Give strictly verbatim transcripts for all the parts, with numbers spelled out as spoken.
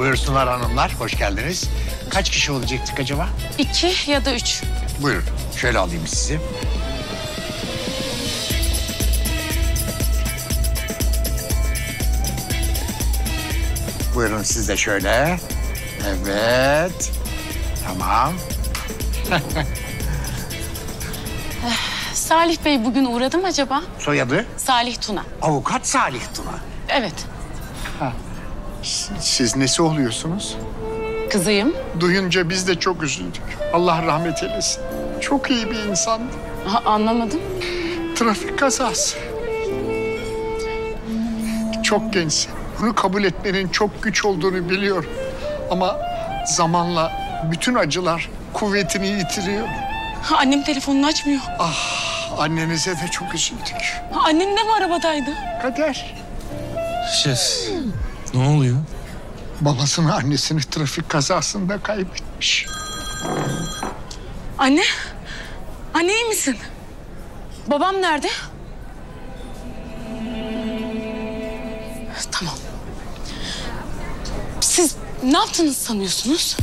Buyursunlar hanımlar, hoş geldiniz. Kaç kişi olacaktık acaba? İki ya da üç. Buyurun, şöyle alayım sizi. Buyurun siz de şöyle. Evet. Tamam. Salih Bey bugün uğradı mı acaba? Soyadı? Salih Tuna. Avukat Salih Tuna. Evet. Ha. Siz nesi oluyorsunuz? Kızıyım. Duyunca biz de çok üzüldük. Allah rahmet eylesin. Çok iyi bir insandı. Ha, anlamadım. Trafik kazası. Çok gençsin. Bunu kabul etmenin çok güç olduğunu biliyorum. Ama zamanla bütün acılar kuvvetini yitiriyor. Ha, annem telefonunu açmıyor. Ah, annenize de çok üzüldük. Ha, annem de mi arabadaydı? Kader. Şef, ne oluyor? Babasını, annesini trafik kazasında kaybetmiş. Anne. Anne iyi misin? Babam nerede? Tamam. Siz ne yaptınız sanıyorsunuz?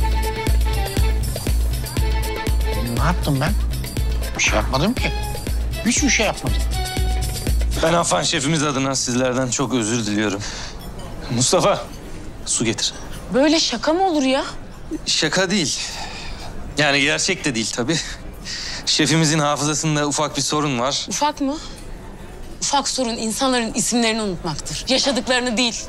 Ne yaptım ben? Bir şey yapmadım ki. Hiçbir şey yapmadım. Ben Affan şefimiz adına sizlerden çok özür diliyorum. Mustafa, su getir. Böyle şaka mı olur ya? Şaka değil. Yani gerçek de değil tabii. Şefimizin hafızasında ufak bir sorun var. Ufak mı? Ufak sorun insanların isimlerini unutmaktır. Yaşadıklarını değil.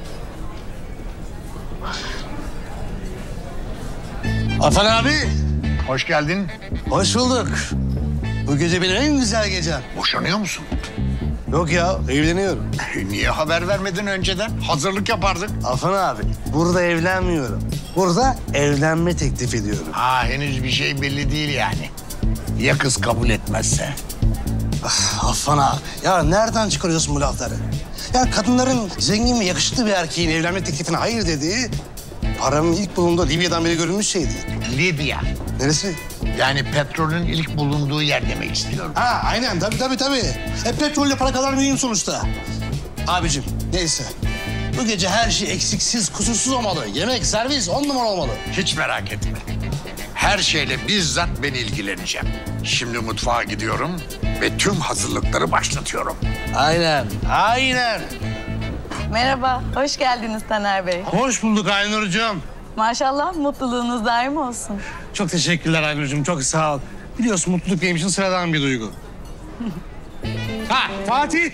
Affan abi. Hoş geldin. Hoş bulduk. Bu gece benim en güzel gecem. Boşanıyor musun? Yok ya, evleniyorum. E, niye haber vermedin önceden? Hazırlık yapardık. Affan abi, burada evlenmiyorum. Burada evlenme teklif ediyorum. Ha, henüz bir şey belli değil yani. Ya kız kabul etmezse? Ah, Affan abi, ya nereden çıkarıyorsun bu lafları? Ya kadınların zengin ve yakışıklı bir erkeğin evlenme teklifine hayır dediği... paranın ilk bulunduğu Libya'dan beri görülmüş şeydi. Libya. Neresi? Yani petrolün ilk bulunduğu yer demek istiyorum. Ha, aynen. Tabii, tabii, tabii. E, petrolle para kadar mühim sonuçta. Abicim, neyse. Bu gece her şey eksiksiz, kusursuz olmalı. Yemek, servis on numara olmalı. Hiç merak etme. Her şeyle bizzat ben ilgileneceğim. Şimdi mutfağa gidiyorum ve tüm hazırlıkları başlatıyorum. Aynen, aynen. Merhaba, hoş geldiniz Taner Bey. Hoş bulduk Aynur'cum. Maşallah mutluluğunuz daim olsun. Çok teşekkürler Aynur'cum, çok sağ ol. Biliyorsun mutluluk benim için sıradan bir duygu. Ha, Fatih.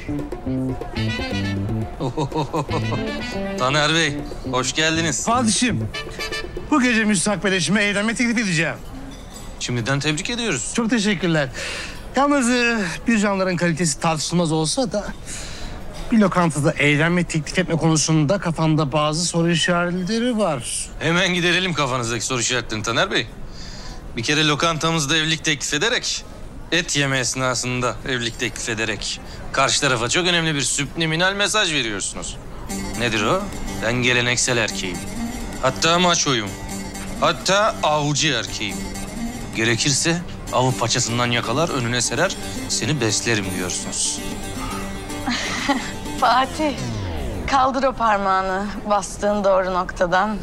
Taner Bey, hoş geldiniz. Fatih'im, bu gece müstakbel eşime evlenme teklif edeceğim. Şimdiden tebrik ediyoruz. Çok teşekkürler. Yalnız e, bir canların kalitesi tartışılmaz olsa da... bir lokantada evlenme teklif etme konusunda kafamda bazı soru işaretleri var. Hemen giderelim kafanızdaki soru işaretlerini Taner Bey. Bir kere lokantamızda evlilik teklif ederek, et yeme esnasında evlilik teklif ederek... karşı tarafa çok önemli bir subliminal mesaj veriyorsunuz. Nedir o? Ben geleneksel erkeğim. Hatta maçoyum. Hatta avcı erkeğim. Gerekirse avı paçasından yakalar, önüne serer, seni beslerim diyorsunuz. Fatih, kaldır o parmağını bastığın doğru noktadan.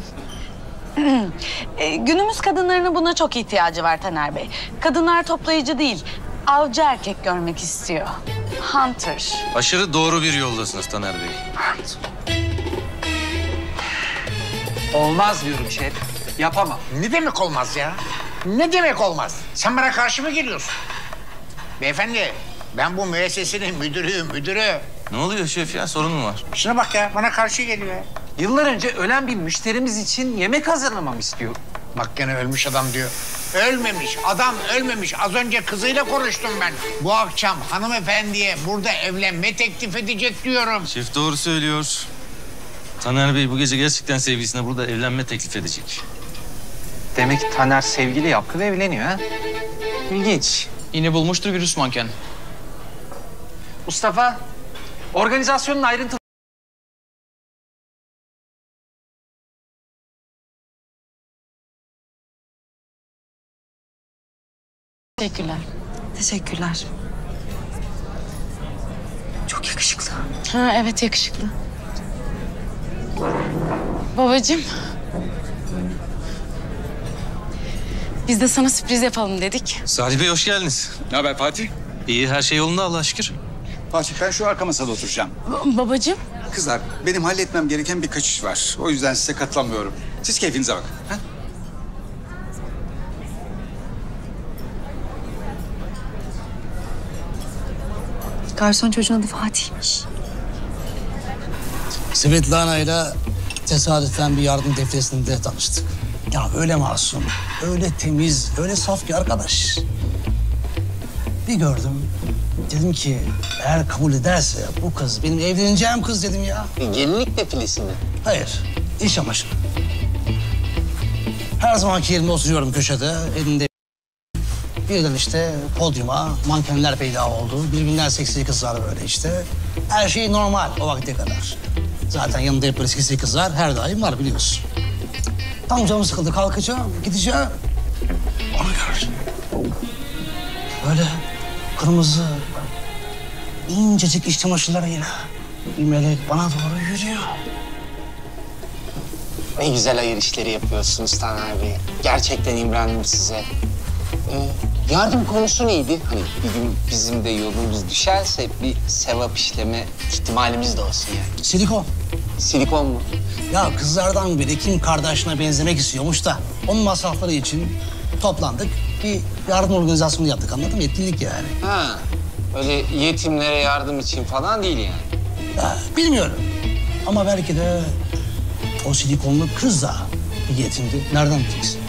e, günümüz kadınlarının buna çok ihtiyacı var Taner Bey. Kadınlar toplayıcı değil, avcı erkek görmek istiyor. Hunter. Aşırı doğru bir yoldasınız Taner Bey. Olmaz diyorum şef. Yapamam. Ne demek olmaz ya? Ne demek olmaz? Sen bana karşı mı geliyorsun? Beyefendi, ben bu müessesenin müdürüyüm, müdürü. Ne oluyor şef ya? Sorun mu var? Şuna bak ya, bana karşı geliyor. Yıllar önce ölen bir müşterimiz için yemek hazırlamamı istiyor. Bak gene ölmüş adam diyor. Ölmemiş, adam ölmemiş. Az önce kızıyla konuştum ben. Bu akşam hanımefendiye burada evlenme teklif edecek diyorum. Şef doğru söylüyor. Taner Bey bu gece gerçekten sevgilisine burada evlenme teklif edecek. Demek ki Taner sevgili yaptı ve evleniyor ha? İlginç. Yine bulmuştur virüs manken. Mustafa, organizasyonun ayrıntılı... Teşekkürler. Teşekkürler. Çok yakışıklı. Ha evet yakışıklı. Babacığım Biz de sana sürpriz yapalım dedik. Salih Bey hoş geldiniz. Ne haber Fatih? İyi, her şey yolunda Allah'a şükür. Fatih ben şu arka masada oturacağım. Ba- babacığım. Kızlar benim halletmem gereken birkaç iş var. O yüzden size katılamıyorum. Siz keyfinize bakın. Ha? Garson çocuğun adı Fatih'miş. Svetlana ile tesadüfen bir yardım defterisinde tanıştık. Ya öyle masum, öyle temiz, öyle saf ki arkadaş. Bir gördüm, dedim ki eğer kabul ederse bu kız benim evleneceğim kız dedim ya. Gelinlik defilesi mi? Hayır, iş çamaşırı. Her zamanki yerimde oturuyorum köşede, elinde birden işte podyuma mankenler peyda oldu. Birbirinden seksi kızlar böyle işte. Her şey normal o vakte kadar. Zaten yanında hep böyle seksi kızlar her daim var biliyorsun. Tam canım sıkıldı, kalkacağım, gideceğim. Onu gördüm. Böyle kırmızı, incecik iç çamaşırlarıyla bir melek bana doğru yürüyor. Ne güzel hayır işleri yapıyorsunuz Taner Bey. Gerçekten imrendim size. Ee, yardım konusu neydi? Hani bir gün bizim de yolumuz düşerse bir sevap işleme ihtimalimiz de olsun yani. Silikon. Silikon mu? Ya kızlardan biri Kim Kardashian'a benzemek istiyormuş da onun masrafları için toplandık. Bir yardım organizasyonu yaptık anladın mı? Etkinlik yani. Ha, öyle yetimlere yardım için falan değil yani. Ya, bilmiyorum. Ama belki de o silikonlu kız da bir yetimdi. Nereden bileceksin?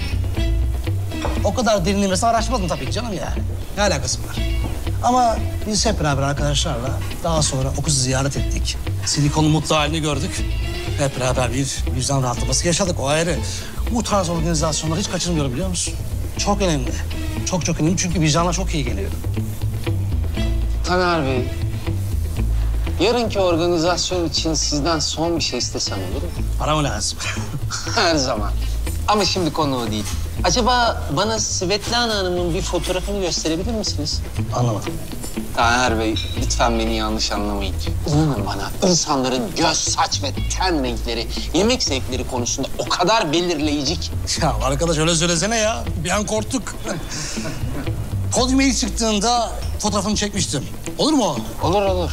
O kadar derinlemesine araştırmadım tabii ki canım yani. Ne alakası var? Ama biz hep beraber arkadaşlarla daha sonra o kızı ziyaret ettik. Silikonun mutlu halini gördük. Hep beraber bir vicdan rahatlaması yaşadık, o ayrı. Bu tarz organizasyonları hiç kaçırmıyorum biliyor musun? Çok önemli. Çok çok önemli çünkü vicdana çok iyi geliyor. Taner Bey, yarınki organizasyon için sizden son bir şey istesem olur mu? Para mı lazım? Her zaman. Ama şimdi konu o değil. Acaba bana Svetlana Hanım'ın bir fotoğrafını gösterebilir misiniz? Anlamadım. Taner Bey, lütfen beni yanlış anlamayın. İnanın bana, insanların göz, saç ve ten renkleri, yemek zevkleri konusunda o kadar belirleyici ki. Ya arkadaş öyle söylesene ya. Bir an korktuk. Podyuma ilk çıktığında fotoğrafını çekmiştim. Olur mu o? Olur olur.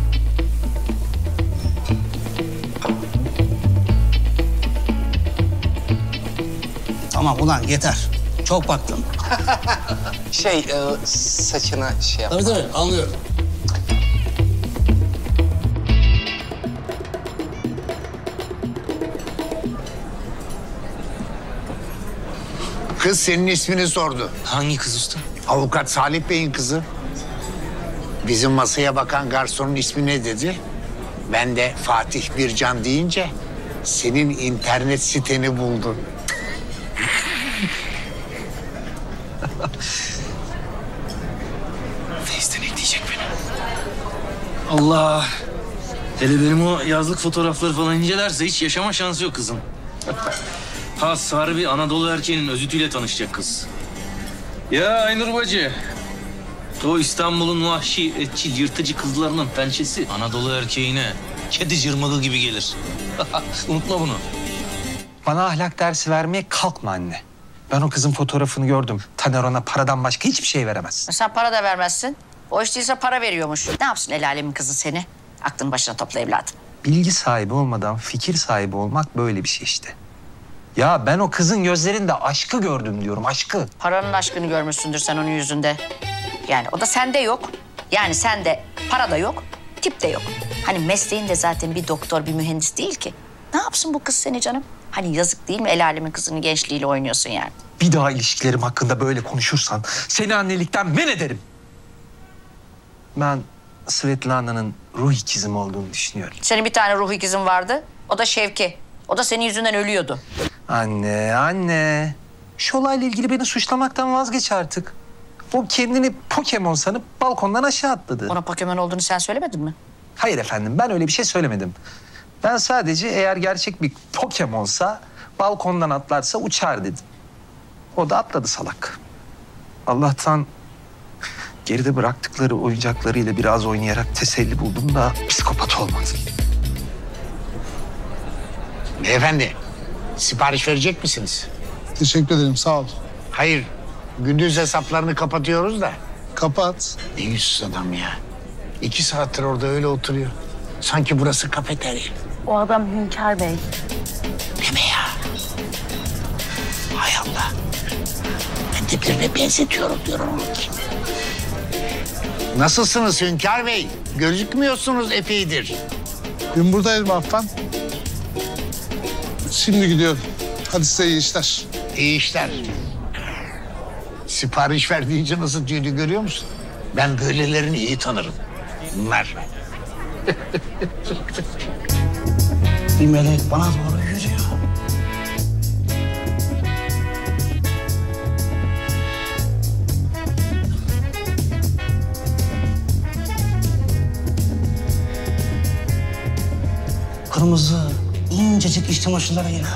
Tamam ulan yeter. Çok baktım. Şey, e, saçına şey yap. Tabii tabii anlıyorum. Kız senin ismini sordu. Hangi kız usta? Avukat Salih Bey'in kızı. Bizim masaya bakan garsonun ismi ne dedi? Ben de Fatih Bircan deyince senin internet siteni buldu. Face'ten ekleyecek beni. Allah! Hele benim o yazlık fotoğrafları falan incelerse hiç yaşama şansı yok kızım. Ha harbi Anadolu erkeğinin özütüyle tanışacak kız. Ya Aynur bacı. O İstanbul'un vahşi, etçil, yırtıcı kızlarının pençesi Anadolu erkeğine kedi cırmığı gibi gelir. Unutma bunu. Bana ahlak dersi vermeye kalkma anne. Ben o kızın fotoğrafını gördüm. Taner ona paradan başka hiçbir şey veremez. Sen para da vermezsin. O iş değilse para veriyormuş. Ne yapsın el alemin kızı seni? Aklını başına topla evladım. Bilgi sahibi olmadan fikir sahibi olmak böyle bir şey işte. Ya ben o kızın gözlerinde aşkı gördüm diyorum, aşkı. Paranın aşkını görmüşsündür sen onun yüzünde. Yani o da sende yok. Yani sende para da yok, tip de yok. Hani mesleğin de zaten bir doktor, bir mühendis değil ki. Ne yapsın bu kız seni canım? Hani yazık değil mi el alemin kızının gençliğiyle oynuyorsun yani? Bir daha ilişkilerim hakkında böyle konuşursan seni annelikten men ederim. Ben Svetlana'nın ruh ikizim olduğunu düşünüyorum. Senin bir tane ruh ikizin vardı. O da Şevki. O da senin yüzünden ölüyordu. Anne, anne. Şu olayla ilgili beni suçlamaktan vazgeç artık. O kendini Pokemon sanıp balkondan aşağı atladı. Ona Pokemon olduğunu sen söylemedin mi? Hayır efendim, ben öyle bir şey söylemedim. Ben sadece eğer gerçek bir Pokemon'sa balkondan atlarsa uçar dedim. O da atladı salak. Allah'tan geride bıraktıkları oyuncaklarıyla biraz oynayarak teselli buldum da psikopat olmadı. Beyefendi, Sipariş verecek misiniz? Teşekkür ederim, sağ ol. Hayır, gündüz hesaplarını kapatıyoruz da. Kapat. Ne yüzsüz adam ya. İki saattir orada öyle oturuyor. Sanki burası kafeterya. O adam Hünkar Bey. Deme ya. Hay Allah. Ben de birine benzetiyorum diyorum onun ki. Nasılsınız Hünkar Bey? Gözükmüyorsunuz epeydir. Dün buradaydım Affan. Şimdi gidiyorum. Hadi size iyi işler. İyi işler. Sipariş ver deyince nasıl düğünü görüyor musun? Ben böylelerini iyi tanırım. Bunlar. Bir melek bana doğru yürüyor. Kırmızı, incecik iç çamaşırlarıyla.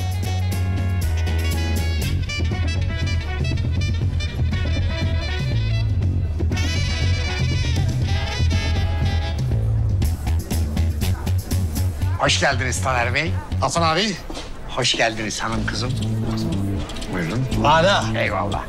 Hoş geldiniz Taner Bey. Hasan abi. Hoş geldiniz hanım kızım. Buyurun. Hala. Eyvallah.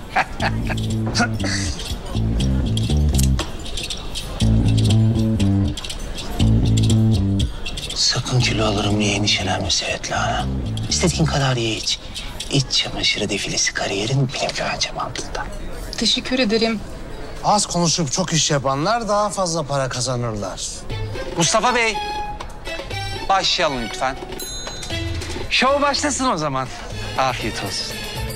Sakın kilo alırım diye endişelenme Svetlana. İstediğin kadar ye iç. İç çamaşırı defilesi kariyerin benim güvencem altında. Teşekkür ederim. Az konuşup çok iş yapanlar daha fazla para kazanırlar. Mustafa Bey, başlayalım lütfen. Şov başlasın o zaman. Afiyet olsun.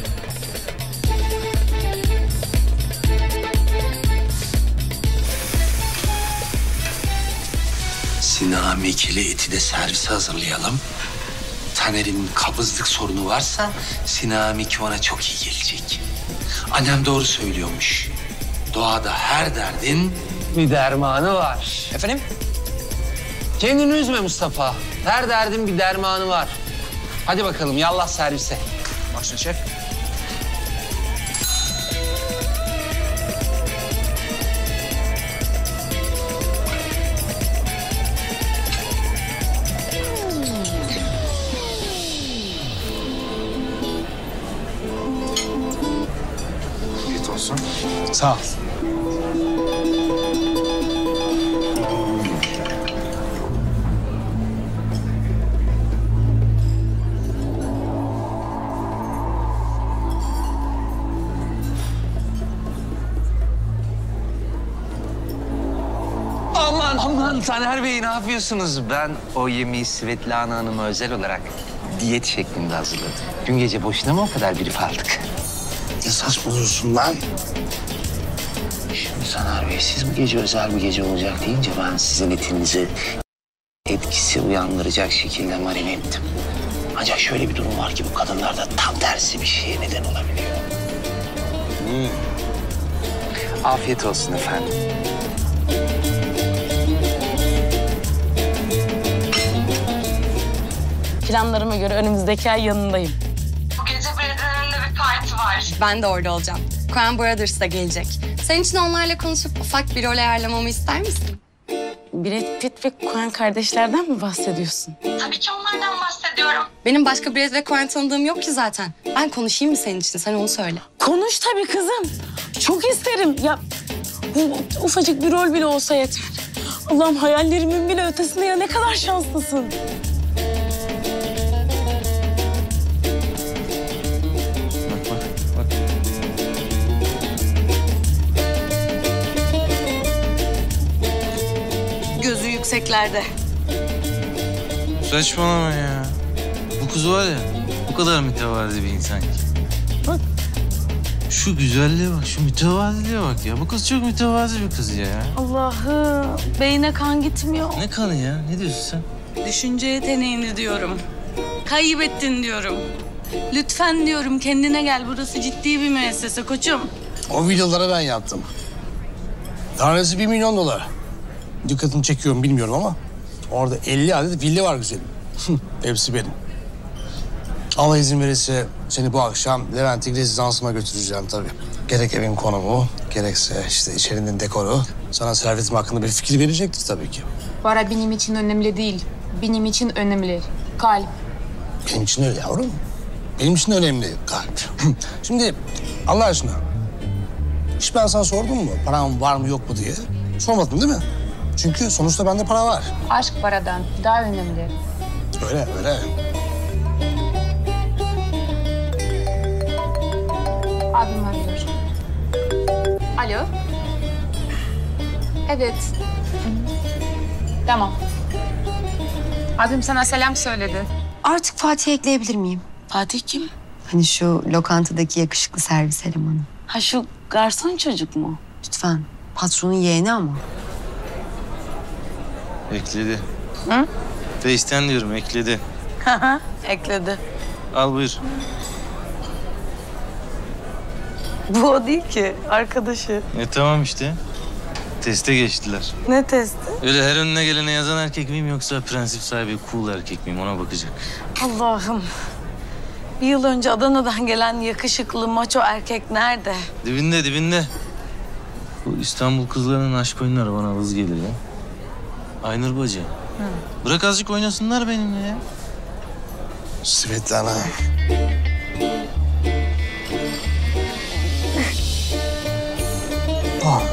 Sinamikili eti de servise hazırlayalım. Taner'in kabızlık sorunu varsa sinamiki ona çok iyi gelecek. Annem doğru söylüyormuş. Doğada her derdin Bir dermanı var. Efendim? Kendini üzme Mustafa. Her derdin bir dermanı var. Hadi bakalım yallah servise. Başla şef. Afiyet olsun. Sağ ol. Aman aman Taner Bey ne yapıyorsunuz? Ben o yemeği Svetlana Hanım'a özel olarak diyet şeklinde hazırladım. Dün gece boşuna mı o kadar brief aldık? Esas buluyorsun lan. Şimdi Taner Bey siz bu gece özel bir gece olacak deyince ben sizin etinizi etkisi uyandıracak şekilde marine ettim. Ancak şöyle bir durum var ki bu kadınlarda tam tersi bir şeye neden olabiliyor. Hmm. Afiyet olsun efendim. Planlarıma göre önümüzdeki ay yanındayım. Bu gece Bedir'in önünde bir parti var. Ben de orada olacağım. Coen Brothers da gelecek. Senin için onlarla konuşup ufak bir rol ayarlamamı ister misin? Brad Pitt ve Coen kardeşlerden mi bahsediyorsun? Tabii ki onlardan bahsediyorum. Benim başka Brad ve Coen tanıdığım yok ki zaten. Ben konuşayım mı senin için? Sen onu söyle. Konuş tabii kızım. Çok isterim. Ya bu ufacık bir rol bile olsa yeter. Allah'ım hayallerimin bile ötesinde ya ne kadar şanslısın. Gözü yükseklerde. Saçmalama ya. Bu kız var ya, bu kadar mütevazi bir insan ki. Bak, şu güzelliğe bak, şu mütevaziliğe bak ya. Bu kız çok mütevazi bir kız ya. Allah'ım beyne kan gitmiyor. Ne kanı ya? Ne diyorsun sen? Düşünce yeteneğini diyorum. Kaybettin diyorum. Lütfen diyorum kendine gel. Burası ciddi bir müessese koçum. O videoları ben yaptım. Tanesi bir milyon dolar. Dikkatini çekiyorum bilmiyorum ama orada elli adet villa var güzelim. Hepsi benim. Allah izin verirse seni bu akşam Levent'in rezidansıma götüreceğim tabii. Gerek evin konumu, gerekse işte içerinin dekoru sana servetim hakkında bir fikir verecektir tabii ki. Para benim için önemli değil. Benim için önemli. Kalp. Benim için öyle yavrum. Benim için önemli kalp. Şimdi Allah aşkına, hiç ben sana sordum mu param var mı yok mu diye? Sormadın değil mi? Çünkü sonuçta bende para var. Aşk paradan daha önemli. Öyle, öyle. Abim arıyor. Alo. Evet. Tamam. Abim sana selam söyledi. Artık Fatih'i ekleyebilir miyim? Fatih kim? Hani şu lokantadaki yakışıklı servis elemanı. Ha şu garson çocuk mu? Lütfen. Patronun yeğeni ama. Ekledi. Hı? Face'ten diyorum ekledi. Ekledi. Al buyur. Bu o değil ki, arkadaşı. E tamam işte. Teste geçtiler. Ne testi? Öyle her önüne gelene yazan erkek miyim yoksa prensip sahibi cool erkek miyim ona bakacak. Allah'ım. Bir yıl önce Adana'dan gelen yakışıklı maço erkek nerede? Dibinde dibinde. Bu İstanbul kızlarının aşk oyunları bana hız gelir ya. Aynur bacı. Hı. Bırak azıcık oynasınlar benimle ya. Svetlana. Ah.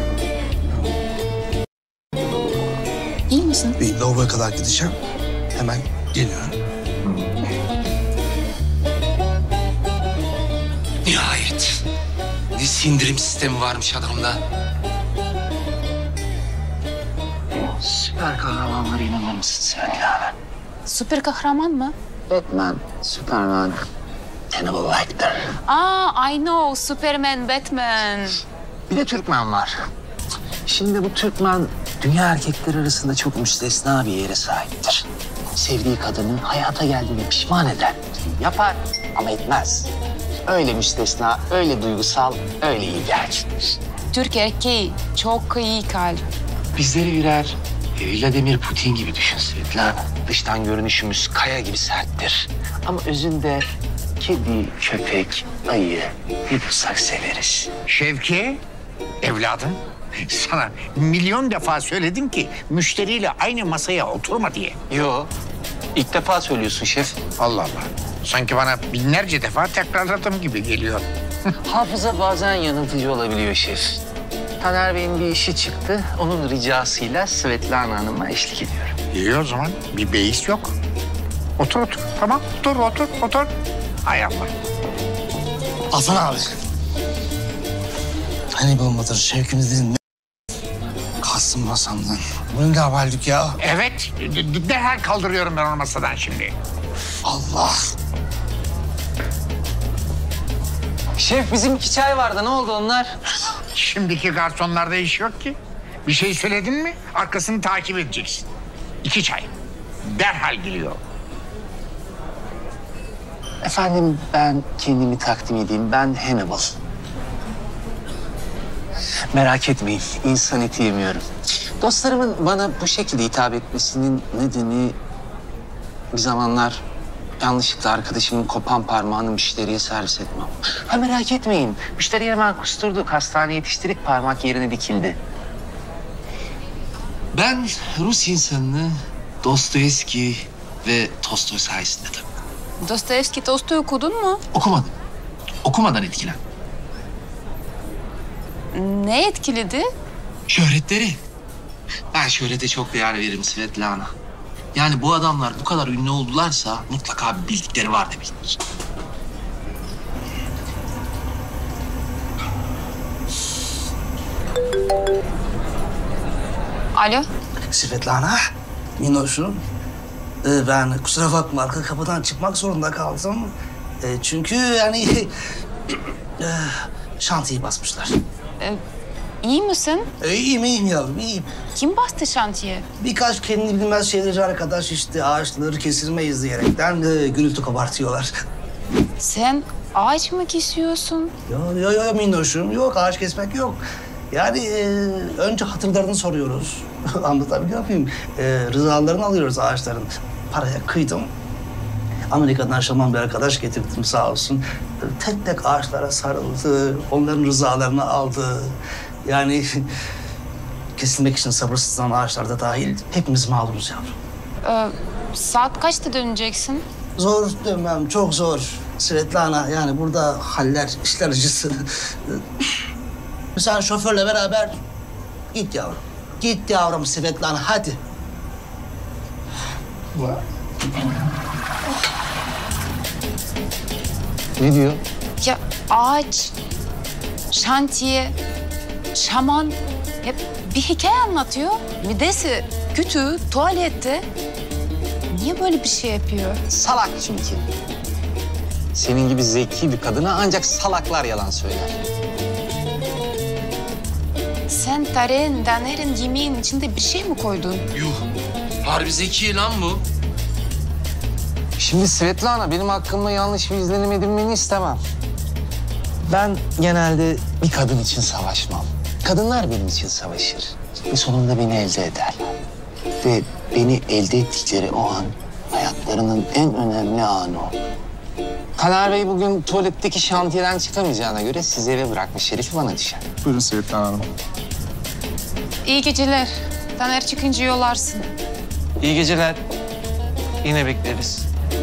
İyi misin? Bir lavaboya kadar gideceğim. Hemen geliyorum. Nihayet. Ne sindirim sistemi varmış adamda. Süper kahramanlara inanır mısın Svetlana? Süper kahraman mı? Batman, Superman, Hannibal Lecter. Aa, I know. Superman, Batman. Bir de Türkmen var. Şimdi bu Türkmen dünya erkekleri arasında çok müstesna bir yere sahiptir. Sevdiği kadının hayata geldiğini pişman eder. Yapar ama etmez. Öyle müstesna, öyle duygusal, öyle iyi bir erkektir. Türk erkeği çok iyi kalp. Bizleri birer Vladimir Putin gibi düşün Svetlana. Dıştan görünüşümüz kaya gibi serttir. Ama özünde kedi, köpek, ayı bir bulsak severiz. Şevki, evladım. Sana milyon defa söyledim ki müşteriyle aynı masaya oturma diye. Yo, ilk defa söylüyorsun şef. Allah Allah. Sanki bana binlerce defa tekrarladım gibi geliyor. Hafıza bazen yanıltıcı olabiliyor şef. Taner Bey'in bir işi çıktı. Onun ricasıyla Svetlana Hanım'a eşlik ediyorum. İyi o zaman. Bir beis yok. Otur otur. Tamam. Otur otur otur. Hay Allah. Hasan abi. Hani bulmadır şevkimizin ne kalsın masamdan. Bu ne haberlik ya? Evet. d- Derhal kaldırıyorum ben onu masadan şimdi. Allah. Şef bizim iki çay vardı. Ne oldu onlar? Şimdiki garsonlarda iş yok ki. Bir şey söyledin mi arkasını takip edeceksin. İki çay. Derhal geliyor. Efendim ben kendimi takdim edeyim. Ben Hannibal. Merak etmeyin. İnsan eti yemiyorum. Dostlarımın bana bu şekilde hitap etmesinin nedeni bir zamanlar yanlışlıkla arkadaşımın kopan parmağını müşteriye servis etmem. Ha merak etmeyin. Müşteriye hemen kusturduk. Hastaneye yetiştirdik. Parmak yerine dikildi. Ben Rus insanını Dostoyevski ve Tolstoy sayesinde tanıdım. Dostoyevski, Tolstoy okudun mu? Okumadım. Okumadan etkilen. Ne etkiledi? Şöhretleri. Ben şöhrete çok değer veririm Svetlana. Yani bu adamlar bu kadar ünlü oldularsa mutlaka bir bildikleri var demektir. Alo. Svetlana, Minoş'um. Ee, ben kusura bakma arka kapıdan çıkmak zorunda kaldım. Ee, çünkü yani e, şantiyi basmışlar. Ee, iyi misin? Ee, iyiyim iyiyim yavrum iyiyim. Kim bastı şantiye? Birkaç kendini bilmez şeyleri arkadaş işte ağaçları kesilmeyiz diyerekten e, gürültü kopartıyorlar. Sen ağaç mı kesiyorsun? Yo yo yo Minnoş'um yok ağaç kesmek yok. Yani e, önce hatırlarını soruyoruz. Anlatabiliyor muyum? E, rızalarını alıyoruz ağaçların. Paraya kıydım. Amerika'dan Şaman bir arkadaş getirdim sağ olsun. Tek tek ağaçlara sarıldı. Onların rızalarını aldı. Yani kesilmek için sabırsızlanan ağaçlar da dahil hepimiz mağduruz yavrum. Ee, saat kaçta döneceksin? Zor demem, çok zor. Svetlana, yani burada haller, işler acısı. Sen şoförle beraber git yavrum. Git yavrum Svetlana, hadi. Ne diyor? Ya ağaç, şantiye, şaman hep bir hikaye anlatıyor. Midesi kötü, tuvalette. Niye böyle bir şey yapıyor? Salak çünkü. Senin gibi zeki bir kadına ancak salaklar yalan söyler. Sen Taner'in, Taner'in yemeğin içinde bir şey mi koydun? Yuh. Harbi zeki lan bu. Şimdi Svetlana, benim hakkımda yanlış bir izlenim edilmeni istemem. Ben genelde bir kadın için savaşmam. Kadınlar benim için savaşır. Ve sonunda beni elde ederler. Ve beni elde ettikleri o an hayatlarının en önemli anı o. Taner Bey bugün tuvaletteki şantiyeden çıkamayacağına göre sizi eve bırakmış. Şerifi bana düşer. Buyurun Svetlana Hanım. İyi geceler. Taner çıkınca yollarsın. İyi geceler. Yine bekleriz.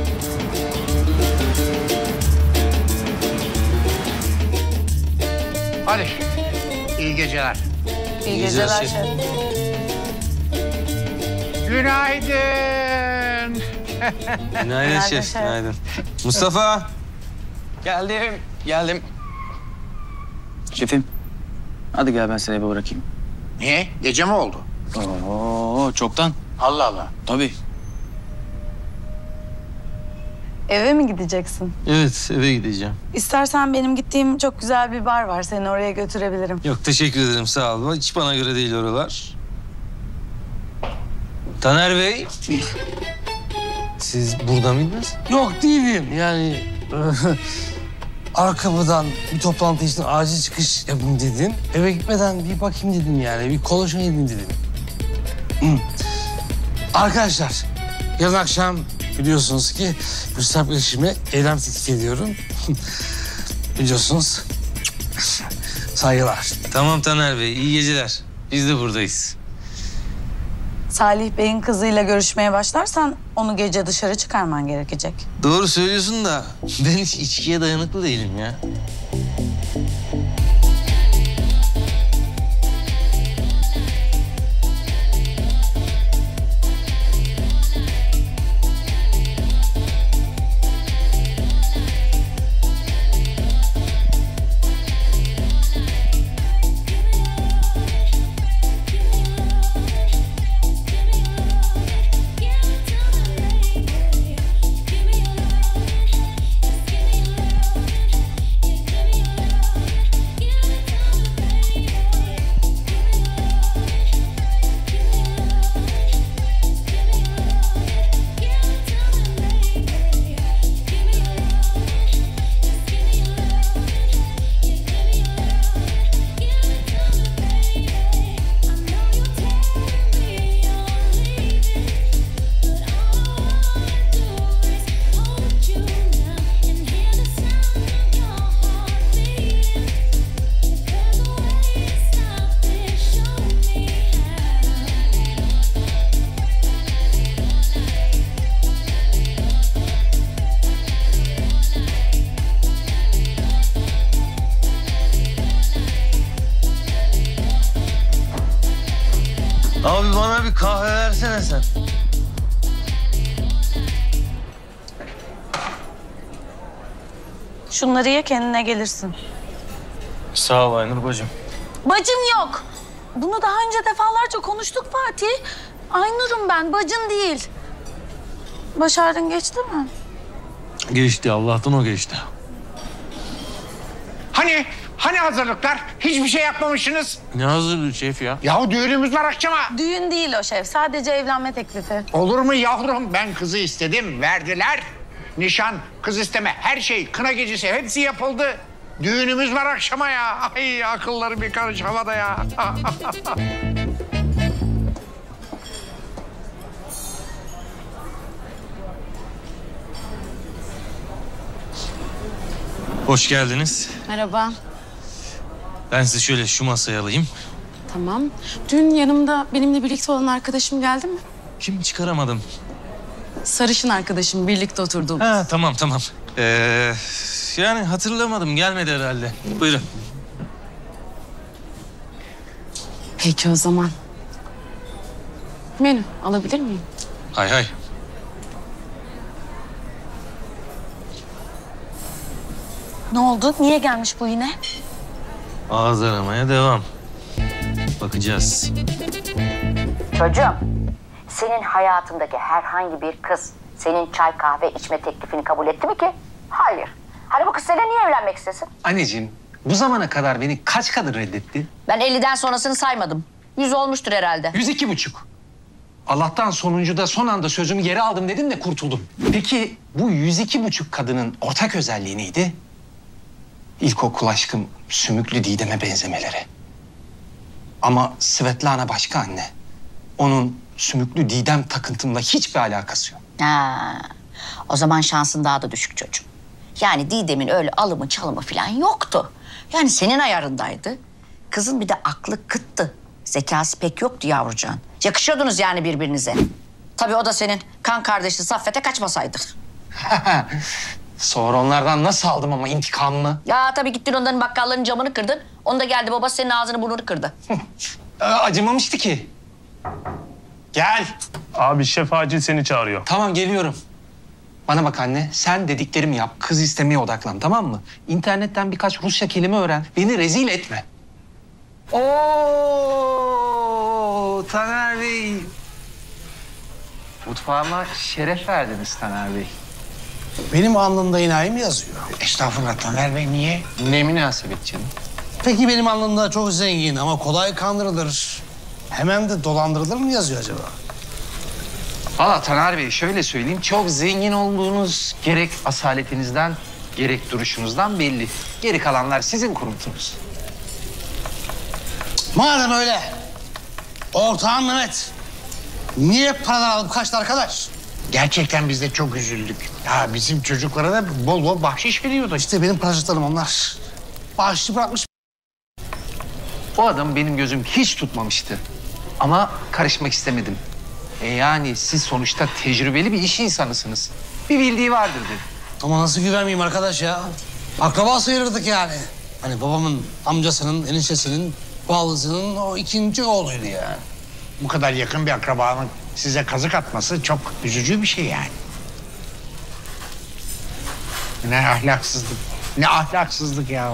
Hadi. İyi geceler. İyi geceler şef. Günaydın. Günaydın şef, günaydın. Mustafa. Geldim, geldim. Şefim, hadi gel ben seni eve bırakayım. Niye? Gece mi oldu? Oo, çoktan. Allah Allah. Tabii. Eve mi gideceksin? Evet, eve gideceğim. İstersen benim gittiğim çok güzel bir bar var. Seni oraya götürebilirim. Yok, teşekkür ederim, sağ olun. Hiç bana göre değil oralar. Taner Bey, siz burada mıydınız? Yok değilim yani. Arkamdan bir toplantı için acil çıkış yapayım dedim. Eve gitmeden bir bakayım dedim yani. Bir konuşma edeyim dedim. Hı. Arkadaşlar, yarın akşam biliyorsunuz ki Müstakbel eşime eylem teklif ediyorum. Biliyorsunuz. Saygılar. Tamam Taner Bey, iyi geceler. Biz de buradayız. Salih Bey'in kızıyla görüşmeye başlarsan onu gece dışarı çıkarman gerekecek. Doğru söylüyorsun da ben hiç içkiye dayanıklı değilim ya. Abi bana bir kahve versene sen. Şunları ye kendine gelirsin. Sağ ol Aynur bacım. Bacım yok. Bunu daha önce defalarca konuştuk Fatih. Aynur'um ben, bacın değil. Başardın geçti mi? Geçti, Allah'tan o geçti. Hani, hani hazırlıklar? Hiçbir şey yapmamışsınız. Ne hazırlığı şef ya? Yahu düğünümüz var akşama. Düğün değil o şef, sadece evlenme teklifi. Olur mu yavrum? Ben kızı istedim, verdiler. Nişan, kız isteme, her şey, kına gecesi hepsi yapıldı. Düğünümüz var akşama ya. Ay akılları bir karış havada ya. Hoş geldiniz. Merhaba. Ben sizi şöyle şu masaya alayım. Tamam. Dün yanımda benimle birlikte olan arkadaşım geldi mi? Kim çıkaramadım. Sarışın arkadaşım, birlikte oturduğumuz. Ha tamam tamam. Ee, yani hatırlamadım, gelmedi herhalde. Buyurun. Peki o zaman. Menü alabilir miyim? Hay hay. Ne oldu? Niye gelmiş bu yine? Ağız aramaya devam. Bakacağız. Çocuğum, senin hayatındaki herhangi bir kız senin çay kahve içme teklifini kabul etti mi ki? Hayır. Hani bu kız seninle niye evlenmek istesin? Anneciğim, bu zamana kadar beni kaç kadın reddetti? Ben elliden sonrasını saymadım. Yüz olmuştur herhalde. Yüz iki buçuk. Allah'tan sonuncuda son anda sözümü geri aldım dedim de kurtuldum. Peki bu yüz iki buçuk kadının ortak özelliği neydi? İlkokul aşkım sümüklü Didem'e benzemeleri. Ama Svetlana başka anne. Onun sümüklü Didem takıntımla hiçbir alakası yok. Ha, o zaman şansın daha da düşük çocuğum. Yani Didem'in öyle alımı çalımı falan yoktu. Yani senin ayarındaydı. Kızın bir de aklı kıttı. Zekası pek yoktu yavrucağın. Yakışıyordunuz yani birbirinize. Tabii o da senin kan kardeşi Saffet'e kaçmasaydı. Sonra onlardan nasıl aldım ama intikamımı? Ya tabii gittin onların bakkalların camını kırdın. Onda geldi babası senin ağzını burnunu kırdı. Acımamıştı ki. Gel. Abi şef acil seni çağırıyor. Tamam geliyorum. Bana bak anne, sen dediklerimi yap. Kız istemeye odaklan, tamam mı? İnternetten birkaç Rusça kelime öğren. Beni rezil etme. Oo, Taner Bey. Mutfağıma şeref verdiniz Taner Bey. Benim alnımda enayi mi yazıyor? Estağfurullah Taner Bey, niye? Ne münasebet canım. Peki benim alnımda çok zengin ama kolay kandırılır. Hemen de dolandırılır mı yazıyor acaba? Valla Taner Bey şöyle söyleyeyim. Çok zengin olduğunuz gerek asaletinizden gerek duruşunuzdan belli. Geri kalanlar sizin kuruntunuz. Madem öyle. Ortağım Mehmet. Niye paralar alıp kaçtı arkadaş? Gerçekten biz de çok üzüldük. Ya bizim çocuklara da bol bol bahşiş veriyordu. İşte benim paracıklarım onlar. Bahşişi bırakmış. O adam benim gözüm hiç tutmamıştı. Ama karışmak istemedim. E yani siz sonuçta tecrübeli bir iş insanısınız. Bir bildiği vardır dedim. Ama nasıl güvenmeyeyim arkadaş ya? Akraba sayılırdık yani. Hani babamın amcasının, eniştesinin, bağlısının o ikinci oğluydu yani. Bu kadar yakın bir akrabanın size kazık atması çok üzücü bir şey yani. Ne ahlaksızlık, ne ahlaksızlık ya.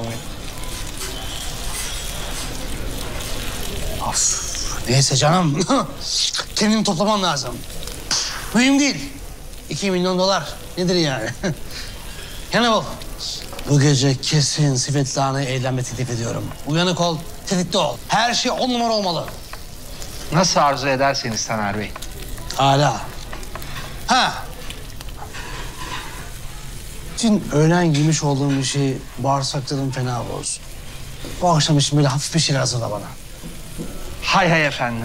Of, neyse canım. Kendimi toplamam lazım. Mühim değil. İki milyon dolar nedir yani? Hannibal, bu gece kesin Svetlana'ya evlenme teklif ediyorum. Uyanık ol, tetikte ol. Her şey on numara olmalı. Nasıl arzu ederseniz Taner Bey. Hala. Ha. Dün öğlen giymiş olduğum bir şey bağırsaklarım fena bozdu. Bu akşam için böyle hafif bir şeyler hazırla bana. Hay hay efendim.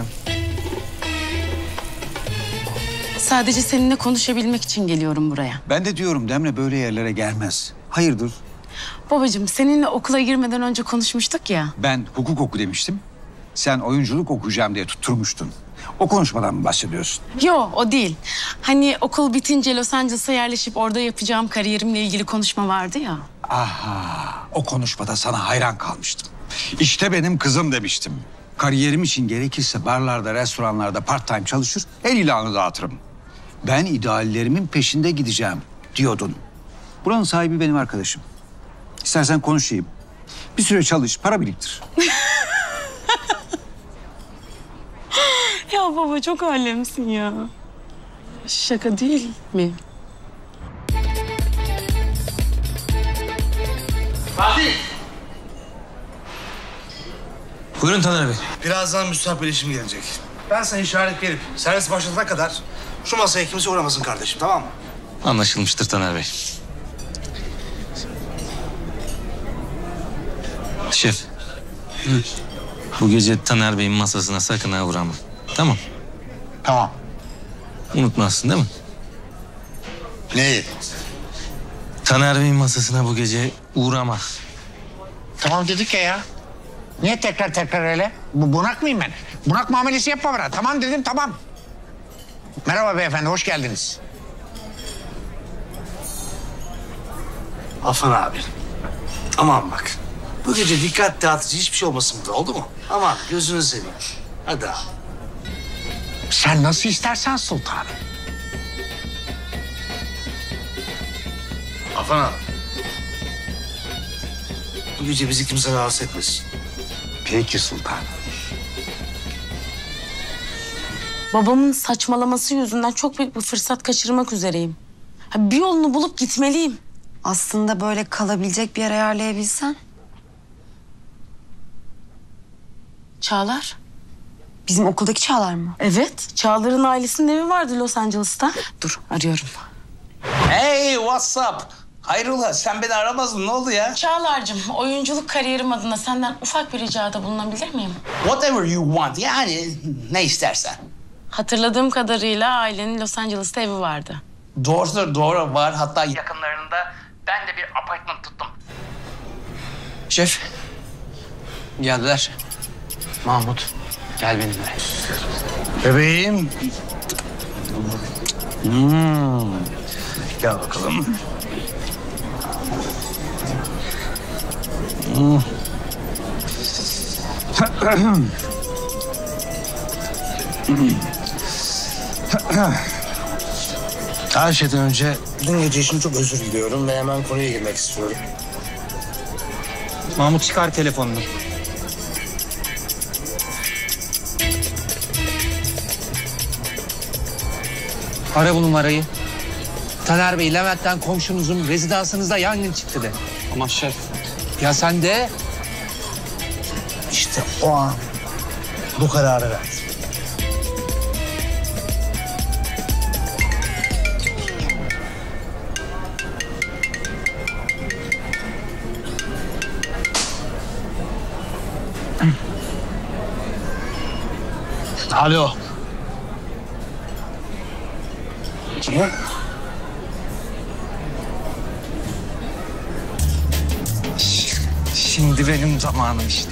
Sadece seninle konuşabilmek için geliyorum buraya. Ben de diyorum Demre böyle yerlere gelmez. Hayırdır? Babacığım, seninle okula girmeden önce konuşmuştuk ya. Ben hukuk oku demiştim. Sen oyunculuk okuyacağım diye tutturmuştun. O konuşmadan mı bahsediyorsun? Yo, o değil. Hani okul bitince Los Angeles'a yerleşip orada yapacağım kariyerimle ilgili konuşma vardı ya. Aha, o konuşmada sana hayran kalmıştım. İşte benim kızım demiştim. Kariyerim için gerekirse barlarda, restoranlarda part time çalışır, el ilanı dağıtırım. Ben ideallerimin peşinde gideceğim diyordun. Buranın sahibi benim arkadaşım. İstersen konuşayım. Bir süre çalış, para biriktir. Ya baba, çok alemsin ya. Şaka değil mi? Fatih! Buyurun Taner Bey. Birazdan müstakbel işim gelecek. Ben sana işaret verip servis başlatana kadar şu masaya kimse uğramasın kardeşim, tamam mı? Anlaşılmıştır Taner Bey. Şef. Hı. Bu gece Taner Bey'in masasına sakın ha uğrama. Tamam. Tamam. Unutmazsın değil mi? Neyi? Taner Bey'in masasına bu gece uğrama. Tamam dedik ya ya. Niye tekrar tekrar öyle? Bu bunak mıyım ben? Bunak muamelesi yapma bana. Tamam dedim, tamam. Merhaba beyefendi, hoş geldiniz. Afan abi. Aman bak. Bu gece dikkat dağıtıcı hiçbir şey olmasın burada, oldu mu? Aman gözünü seveyim. Hadi abi. Sen nasıl istersen sultanım. Afan abi. Bu gece bizi kimse rahatsız etmesin. Peki sultanım. Babamın saçmalaması yüzünden çok büyük bir fırsat kaçırmak üzereyim. Ha, bir yolunu bulup gitmeliyim. Aslında böyle kalabilecek bir yer ayarlayabilsen. Çağlar. Bizim okuldaki Çağlar mı? Evet. Çağlar'ın ailesinin evi vardı Los Angeles'ta. Dur arıyorum. Hey, what's up? Hayrola, sen beni aramazdın, ne oldu ya? Çağlar'cığım, oyunculuk kariyerim adına senden ufak bir ricada bulunabilir miyim? Whatever you want, yani ne istersen. Hatırladığım kadarıyla ailenin Los Angeles'ta evi vardı. Doğrudur, doğru var. Hatta yakınlarında ben de bir apartman tuttum. Şef. Geldiler. Mahmut. Gel benimle. Bebeğim. Hmm. Gel bakalım. Hmm. Her şeyden önce dün gece için çok özür diliyorum ve hemen konuya girmek istiyorum. Mahmut çıkar telefonunu. Ara bu numarayı. Taner Bey, Levent'ten komşunuzun rezidansınızda yangın çıktı de. Ama şef. Ya sen de... İşte o an bu kararı verdim. Alo. Kim? Şimdi benim zamanım işte.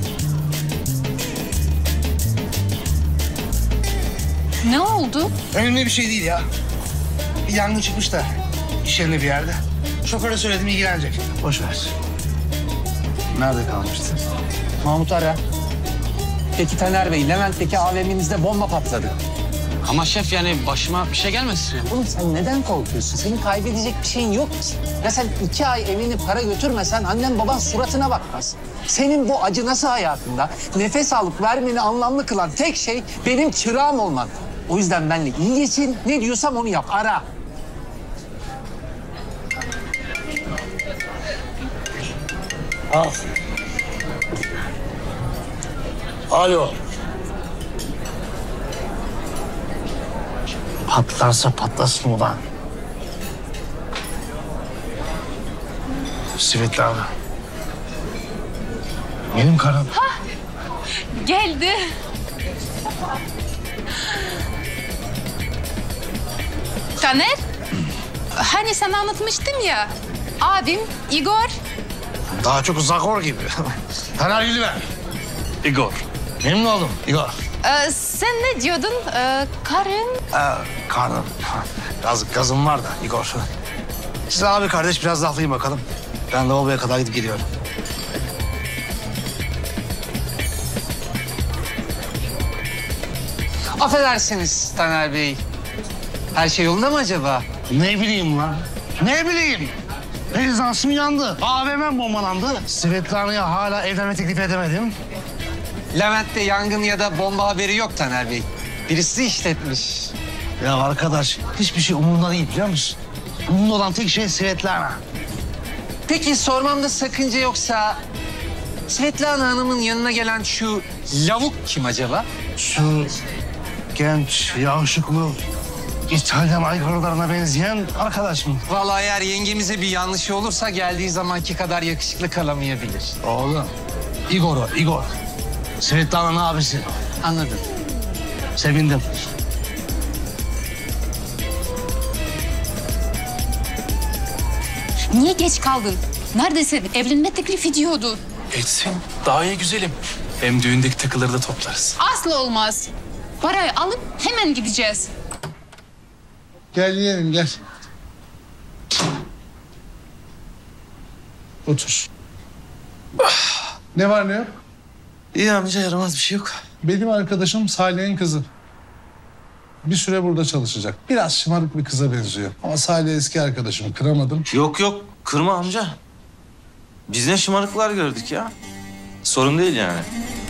Ne oldu? Önemli bir şey değil ya. Bir yangın çıkmış da iş yerinde bir yerde. Şoföre söyledim, ilgilenecek. Boş ver. Nerede kalmıştı? Mahmut ara. Peki Taner Bey, Levent'teki A V M'mizde bomba patladı. Ama şef yani başıma bir şey gelmesin. Oğlum sen neden korkuyorsun? Senin kaybedecek bir şeyin yok ki. Ya sen iki ay evini para götürmesen annen baban suratına bakmaz. Senin bu acı nasıl hayatında nefes alıp vermeni anlamlı kılan tek şey benim çırağım olman. O yüzden benimle iyi geçin, ne diyorsam onu yap, ara. Al. Alo. Patlarsa patlasın ulan. Svetlana. Benim karım. Geldi. Taner, hani sana anlatmıştım ya, abim Igor. Daha çok Zagor gibi. Taner Gülüver. Igor. Memnun oldum Igor. Ee, sen ne diyordun? Ee, karın? Ee, karnım. Gaz, gazım var da Igor. Siz abi kardeş biraz laflayın bakalım. Ben lavaboya kadar gidip geliyorum. Affedersiniz Taner Bey. Her şey yolunda mı acaba? Ne bileyim lan? Ne bileyim? Rezidansım yandı. A V M'm bombalandı. Svetlana'ya hala evlenme teklif edemedim. Levent'te yangın ya da bomba haberi yok Taner Bey. Birisi işletmiş. Ya arkadaş hiçbir şey umurumda değil biliyor musun? Umurumda olan tek şey Svetlana. Peki sormamda sakınca yoksa... Svetlana Hanım'ın yanına gelen şu lavuk kim acaba? Şu genç, yakışıklı, İtalyan aykırılarına benzeyen arkadaş mı? Vallahi eğer yengemize bir yanlışı olursa geldiği zamanki kadar yakışıklı kalamayabilir. Oğlum, Igor o, Igor. Svetlana'nın abisi. Anladım. Sevindim. Niye geç kaldın? Neredesin? Evlenme teklif ediyordu. Etsin. Daha iyi güzelim. Hem düğündeki takıları da toplarız. Asla olmaz. Parayı alıp hemen gideceğiz. Gel yiyelim gel. Otur. Ne var ne yok? İyi amca, yaramaz bir şey yok. Benim arkadaşım Salih'in kızı. Bir süre burada çalışacak. Biraz şımarık bir kıza benziyor. Ama Salih eski arkadaşım, kıramadım. Yok yok, kırma amca. Biz ne şımarıklar gördük ya. Sorun değil yani.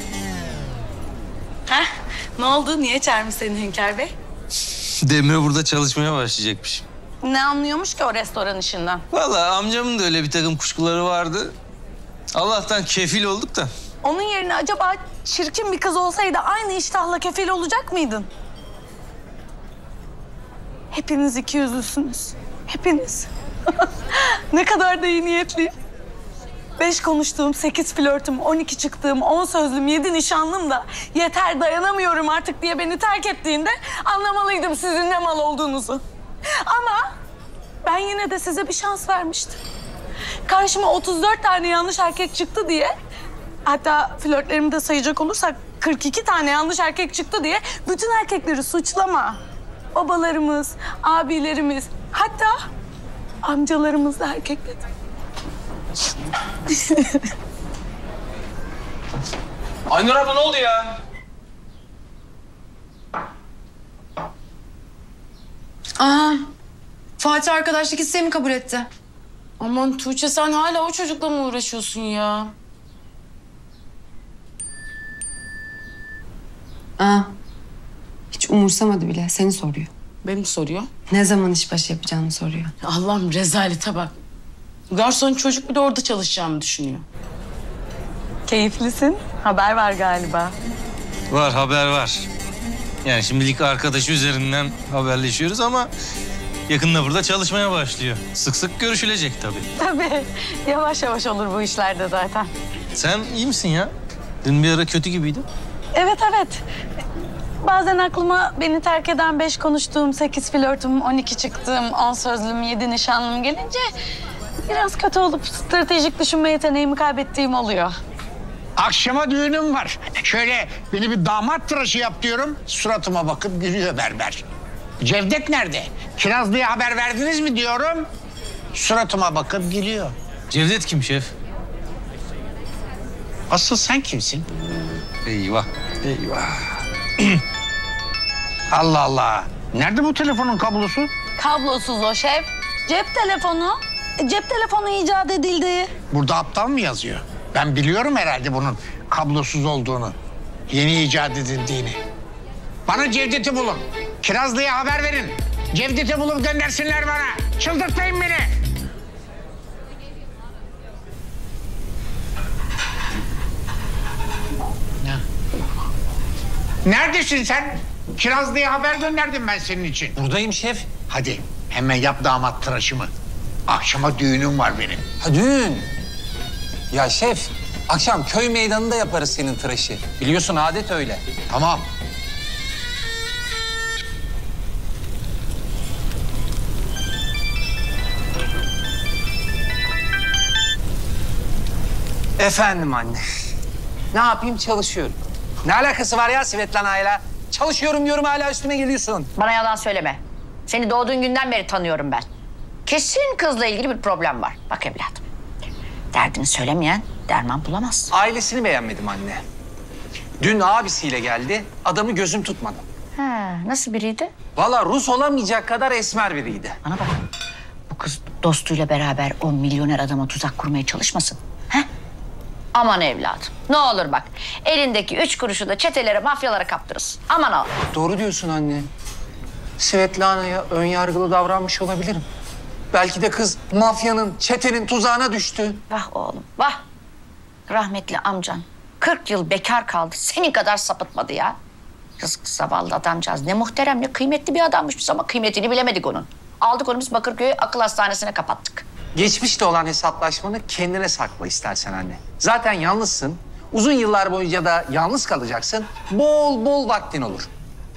Heh, ne oldu? Niye çağırmış seni Hünkar Bey? Demir burada çalışmaya başlayacakmış. Ne anlıyormuş ki o restoran işinden? Vallahi amcamın da öyle bir takım kuşkuları vardı. Allah'tan kefil olduk da. Onun yerine acaba çirkin bir kız olsaydı aynı iştahla kefil olacak mıydın? Hepiniz iki yüzlüsünüz. Hepiniz. Ne kadar da iyi niyetliyim. Beş konuştuğum, sekiz flörtüm, on iki çıktığım, on sözlüm, yedi nişanlım da yeter dayanamıyorum artık diye beni terk ettiğinde anlamalıydım sizin ne mal olduğunuzu. Ama ben yine de size bir şans vermiştim. Karşıma otuz dört tane yanlış erkek çıktı diye, hatta flörtlerimi de sayacak olursak kırk iki tane yanlış erkek çıktı diye bütün erkekleri suçlama. Babalarımız, abilerimiz, hatta amcalarımız da erkekledim. Aynur abla ne oldu ya? Aa, Fatih arkadaşlık isteğimi kabul etti. Aman Tuğçe, sen hala o çocukla mı uğraşıyorsun ya? Aa, hiç umursamadı bile. Seni soruyor. Beni soruyor. Ne zaman işbaşı yapacağını soruyor. Allah'ım, rezalete bak. Garson çocuk bir de orada çalışacağımı düşünüyor. Keyiflisin. Haber var galiba. Var, haber var. Yani şimdilik arkadaşı üzerinden haberleşiyoruz ama yakında burada çalışmaya başlıyor. Sık sık görüşülecek tabii. Tabii. Yavaş yavaş olur bu işlerde zaten. Sen iyi misin ya? Dün bir ara kötü gibiydin. Evet, evet. Bazen aklıma beni terk eden beş konuştuğum, sekiz flörtüm, on iki çıktığım, on sözlüm, yedi nişanlım gelince biraz kötü olup stratejik düşünme yeteneğimi kaybettiğim oluyor. Akşama düğünüm var. Şöyle beni bir damat tıraşı yap diyorum. Suratıma bakıp gülüyor berber. Cevdet nerede? Kirazlı'ya haber verdiniz mi diyorum. Suratıma bakıp gülüyor. Cevdet kim şef? Asıl sen kimsin? Eyvah, eyvah. Allah Allah. Nerede bu telefonun kablosu? Kablosuz o şef. Cep telefonu. E, Cep telefonu icat edildi. Burada aptal mı yazıyor? Ben biliyorum herhalde bunun kablosuz olduğunu. Yeni icat edildiğini. Bana Cevdet'i bulun. Kirazlı'ya haber verin. Cevdet'i bulup göndersinler bana. Çıldırtmayın beni. Neredesin sen? Kirazlı'ya haber gönderdim ben senin için. Buradayım şef. Hadi hemen yap damat tıraşımı. Akşama düğünüm var benim. Ha düğün. Ya şef, akşam köy meydanında yaparız senin tıraşı. Biliyorsun adet öyle. Tamam. Efendim anne. Ne yapayım, çalışıyorum. Ne alakası var ya Svetlana'yla? Çalışıyorum diyorum, hala üstüme geliyorsun. Bana yalan söyleme. Seni doğduğun günden beri tanıyorum ben. Kesin kızla ilgili bir problem var. Bak evladım. Derdini söylemeyen derman bulamaz. Ailesini beğenmedim anne. Dün abisiyle geldi, adamı gözüm tutmadı. Ha, nasıl biriydi? Vallahi Rus olamayacak kadar esmer biriydi. Bana bak. Bu kız dostuyla beraber o milyoner adama tuzak kurmaya çalışmasın. He? Aman evladım. Ne olur bak. Elindeki üç kuruşu da çetelere, mafyalara kaptırırsın. Aman al. Doğru diyorsun anne. Svetlana'ya ön yargılı davranmış olabilirim. Belki de kız mafyanın, çetenin tuzağına düştü. Vah oğlum, vah. Rahmetli amcan kırk yıl bekar kaldı. Senin kadar sapıtmadı ya. Yazık zavallı adamcağız. Ne muhterem, ne kıymetli bir adammış biz ama kıymetini bilemedik onun. Aldık onu biz Bakırköy'e akıl hastanesine kapattık. Geçmişte olan hesaplaşmanı kendine sakla istersen anne. Zaten yalnızsın. Uzun yıllar boyunca da yalnız kalacaksın. Bol bol vaktin olur.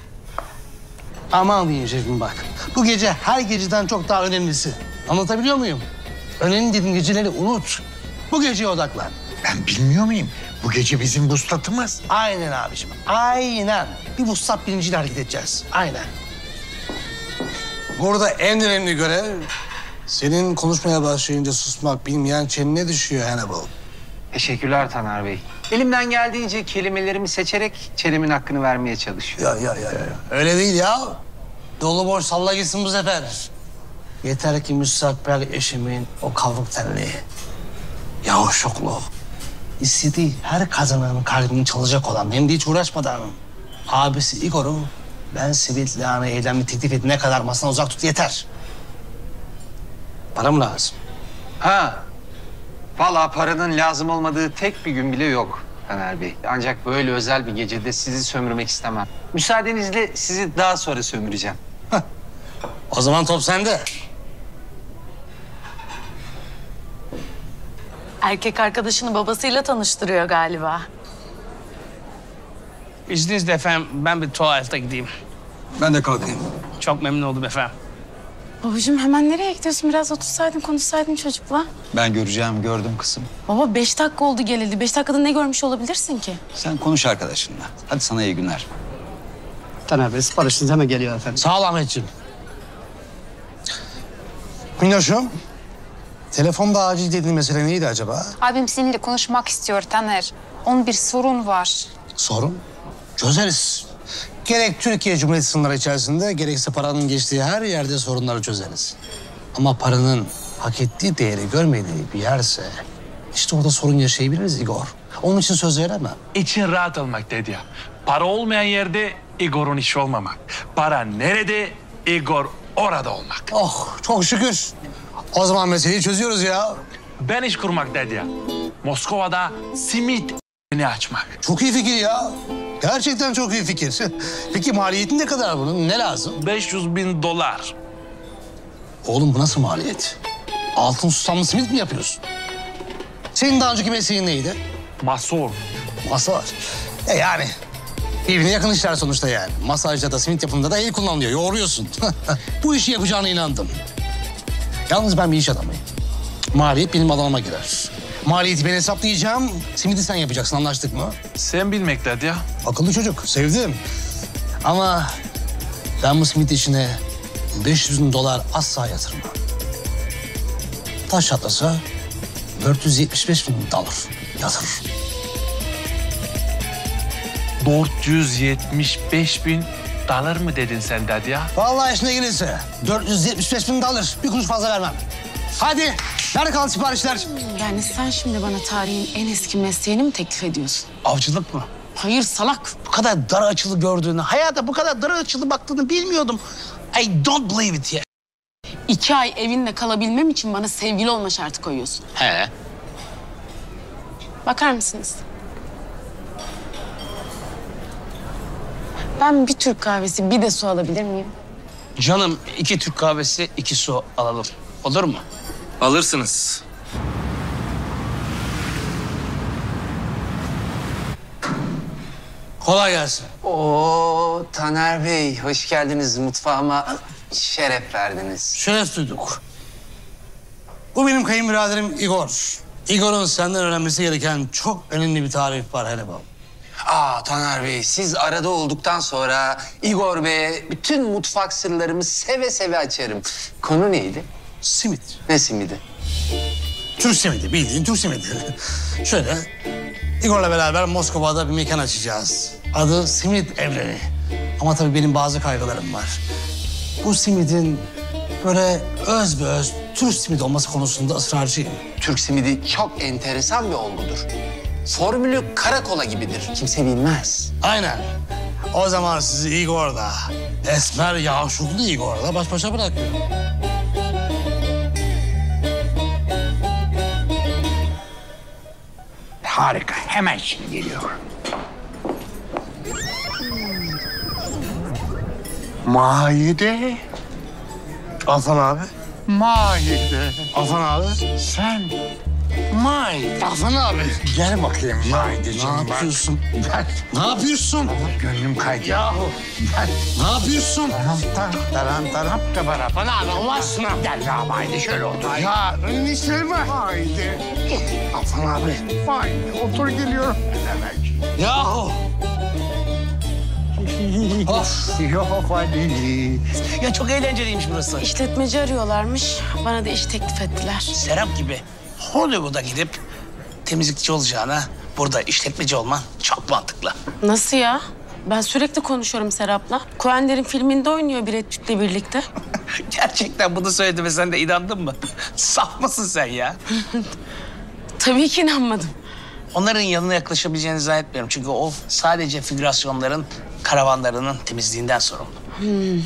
Aman diyeyim şefim bak. Bu gece her geceden çok daha önemlisi. Anlatabiliyor muyum? Önemli dediğin geceleri unut. Bu geceye odaklan. Ben bilmiyor muyum? Bu gece bizim vuslatımız. Aynen abiciğim. Aynen. Bir vuslat bilinciyle hareket edeceğiz. Aynen. Burada en önemli görev Senin konuşmaya başlayınca susmak bilmeyen çenene düşüyor Hannibal. Teşekkürler Taner Bey. Elimden geldiğince kelimelerimi seçerek çenemin hakkını vermeye çalışıyorum. Ya ya ya ya. Öyle değil ya. Dolu boş salla gitsin bu sefer. Yeter ki müstakbel eşimin o kavruk tenli, yavuşuklu, istediği her kadının kalbini çalacak olan, hem de hiç uğraşmadan abisi Igor'u ben Svitlana evlenme teklif edene kadar masadan uzak tut yeter. Param lazım. Ha, vallahi paranın lazım olmadığı tek bir gün bile yok Taner Bey. Ancak böyle özel bir gecede sizi sömürmek istemem. Müsaadenizle sizi daha sonra sömüreceğim. O zaman top sende. Erkek arkadaşını babasıyla tanıştırıyor galiba. İzninizle efendim ben bir tuvalete gideyim. Ben de kalkayım. Çok memnun oldum efendim. Babacığım hemen nereye gidiyorsun? Biraz otursaydın, konuşsaydın çocukla. Ben göreceğim, gördüm kızım. Baba beş dakika oldu geleli. Beş dakikada ne görmüş olabilirsin ki? Sen konuş arkadaşınla. Hadi sana iyi günler. Taner Bey siparişiniz hemen geliyor efendim. Sağ ol Ahmetciğim. Minnoş'um, telefonda acil dediğin mesele neydi acaba? Abim seninle konuşmak istiyor Taner. Onun bir sorun var. Sorun? Çözeriz. Gerek Türkiye Cumhuriyeti sınırları içerisinde gerekse paranın geçtiği her yerde sorunları çözeriz. Ama paranın hak ettiği değeri görmediği bir yerse işte orada sorun yaşayabiliriz Igor. Onun için söz veremem. İçin rahat olmak dedi ya. Para olmayan yerde Igor'un işi olmamak. Para nerede, Igor orada olmak. Oh çok şükür. O zaman meseleyi çözüyoruz ya. Ben iş kurmak dedi ya. Moskova'da simit ne açmak. Çok iyi fikir ya. Gerçekten çok iyi fikir. Peki maliyeti ne kadar bunun? Ne lazım? beş yüz bin dolar. Oğlum bu nasıl maliyet? Altın susamlı simit mi yapıyorsun? Senin daha önceki mesleğin neydi? Masör. Masaj. E yani birbirine yakın işler sonuçta yani. Masajda da simit yapımında da el kullanılıyor. Yoğuruyorsun. Bu işi yapacağına inandım. Yalnız ben bir iş adamıyım. Maliyet benim alanıma girer. Maliyeti ben hesaplayacağım. Simidi sen yapacaksın, anlaştık mı? Sen bilmek dedi ya. Akıllı çocuk, sevdim. Ama ben bu simit işine beş yüz bin dolar asla yatırmam. Taş çatlasa dört yüz yetmiş beş bin dolar yatırır. dört yüz yetmiş beş bin dolar mı dedin sen dedi ya? Vallahi işine gelirse dört yüz yetmiş beş bin dolar. Bir kuruş fazla vermem. Hadi, nerede kaldı siparişler? Yani sen şimdi bana tarihin en eski mesleğini mi teklif ediyorsun? Avcılık mı? Hayır salak. Bu kadar dar açılı gördüğünü, hayata bu kadar dar açılı baktığını bilmiyordum. I don't believe it yet. İki ay evinde kalabilmem için bana sevgili olma şartı koyuyorsun. He. Bakar mısınız? Ben bir Türk kahvesi, bir de su alabilir miyim? Canım iki Türk kahvesi, iki su alalım. Olur mu? Alırsınız. Kolay gelsin. Oo Taner Bey, hoş geldiniz mutfağıma. Şeref verdiniz. Şeref duyduk. Bu benim kayınbiraderim Igor. Igor'un senden öğrenmesi gereken çok önemli bir tarif var Hannibal. Aa Taner Bey, siz arada olduktan sonra Igor Bey'e bütün mutfak sırlarımı seve seve açarım. Konu neydi? Simit. Ne simidi? Türk simidi, bildiğin Türk simidi. Şöyle, Igor'la beraber Moskova'da bir mekan açacağız. Adı Simit Evreni. Ama tabii benim bazı kaygılarım var. Bu simidin böyle öz be öz Türk simidi olması konusunda ısrarcıyım. Türk simidi çok enteresan bir olgudur. Formülü karakola gibidir. Kimse bilmez. Aynen. O zaman sizi Igor'da, esmer yavşuklu Igor'da baş başa bırakıyorum. Harika. Hemen şimdi geliyor. Maide. Afan abi. Maide. Afan abi. Sen. Maide. Afan abi. Gel bakayım Maideciğim. Ne yapıyorsun? Gel. Ne yapıyorsun? Ama gönlüm kaydı. Yahu. Gel. Ne yapıyorsun? Taran taran taran taran. Afan abi Allah aşkına. Gel ya Maide şöyle otur. Ya enişterim var. Maide. Afan abi. Maide otur geliyorum. Hemen. Yahu. Of yok Ali. Ya çok eğlenceliymiş burası. İşletmeci arıyorlarmış. Bana da iş teklif ettiler. Serap gibi Hollywood'a gidip temizlikçi olacağına burada işletmeci olman çok mantıklı. Nasıl ya? Ben sürekli konuşuyorum Serap'la. Coen'lerin filminde oynuyor Brad Pitt'le birlikte. Gerçekten bunu söylediğime sen de inandın mı? Saf mısın sen ya? Tabii ki inanmadım. Onların yanına yaklaşabileceğini zannetmiyorum. Çünkü o sadece figürasyonların, karavanlarının temizliğinden sorumlu. Hmm.